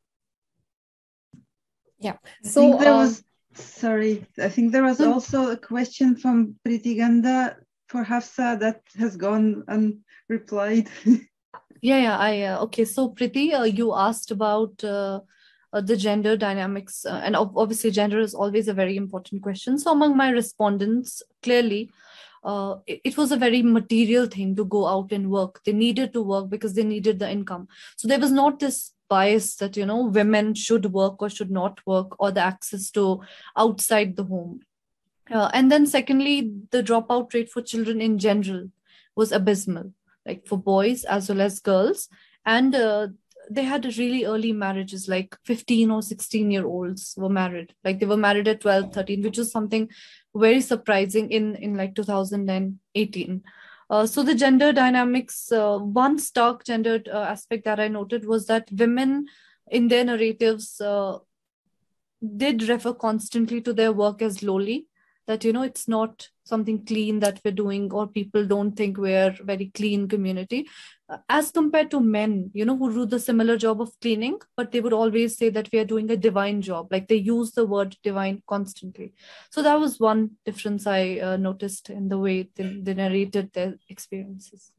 Yeah. I so think there uh, was, sorry, I think there was also a question from Priti Ganda for Hafsa that has gone unreplied. Yeah, yeah. I uh, okay. So Priti, uh, you asked about uh, uh, the gender dynamics, uh, and obviously gender is always a very important question. So among my respondents, clearly, uh, it, it was a very material thing to go out and work. They needed to work because they needed the income. So there was not this bias that, you know, women should work or should not work, or the access to outside the home. Uh, and then secondly, the dropout rate for children in general was abysmal, like for boys as well as girls. And uh, they had really early marriages, like fifteen or sixteen year olds were married. Like they were married at twelve, thirteen, which was something very surprising in, in like two thousand eighteen. Uh, so the gender dynamics, uh, one stark gendered uh, aspect that I noted was that women in their narratives uh, did refer constantly to their work as lowly, that, you know, it's not something clean that we're doing, or people don't think we're very clean community, uh, as compared to men, you know, who do the similar job of cleaning, but they would always say that we are doing a divine job. Like they use the word divine constantly. So that was one difference I uh, noticed in the way they, they narrated their experiences.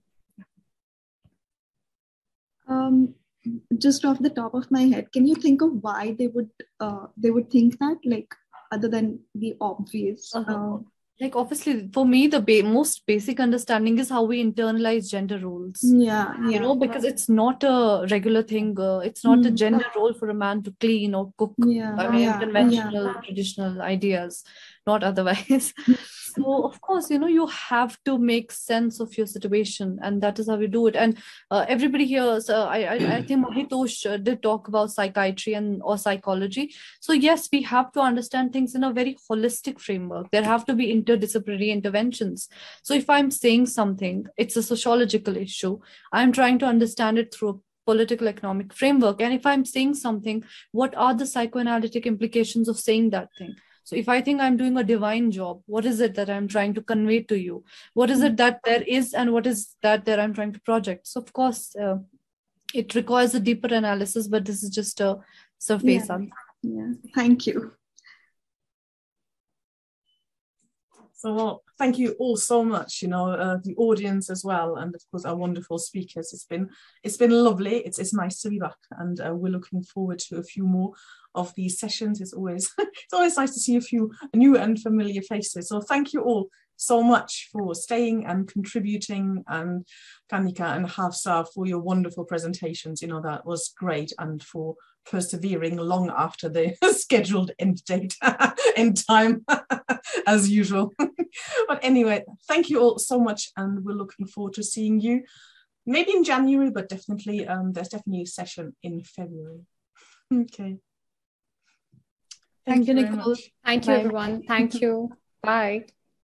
Um, just off the top of my head, can you think of why they would uh, they would think that, like, other than the obvious? Uh-huh. Uh, Like, obviously, for me, the ba- most basic understanding is how we internalize gender roles. Yeah, yeah. You know, because it's not a regular thing. Uh, it's not mm. a gender role for a man to clean or cook. Yeah, I mean, yeah, conventional, yeah. traditional ideas, not otherwise. So, of course, you know, you have to make sense of your situation, and that is how you do it. And uh, everybody here, so I, I, I think Mahitosh uh, did talk about psychiatry and or psychology. So, yes, we have to understand things in a very holistic framework. There have to be interdisciplinary interventions. So, if I'm saying something, it's a sociological issue. I'm trying to understand it through a political economic framework. And if I'm saying something, what are the psychoanalytic implications of saying that thing? So if I think I'm doing a divine job, what is it that I'm trying to convey to you? What is it that there is and what is that that I'm trying to project? So of course, uh, it requires a deeper analysis, but this is just a surface. Yeah, yeah. Thank you. So thank you all so much, you know, uh, the audience as well, and of course our wonderful speakers. It's been it's been lovely. It's it's nice to be back, and uh, we're looking forward to a few more of these sessions. It's always it's always nice to see a few new and familiar faces. So thank you all so much for staying and contributing, and Kanika and Hafsa for your wonderful presentations. You know, that was great, and for persevering long after the scheduled end date, end time, as usual. But anyway, thank you all so much, and we're looking forward to seeing you maybe in January, but definitely um, there's definitely a session in February. Okay. Thank, thank you, Nicole. Thank you, everyone. Thank you. Bye.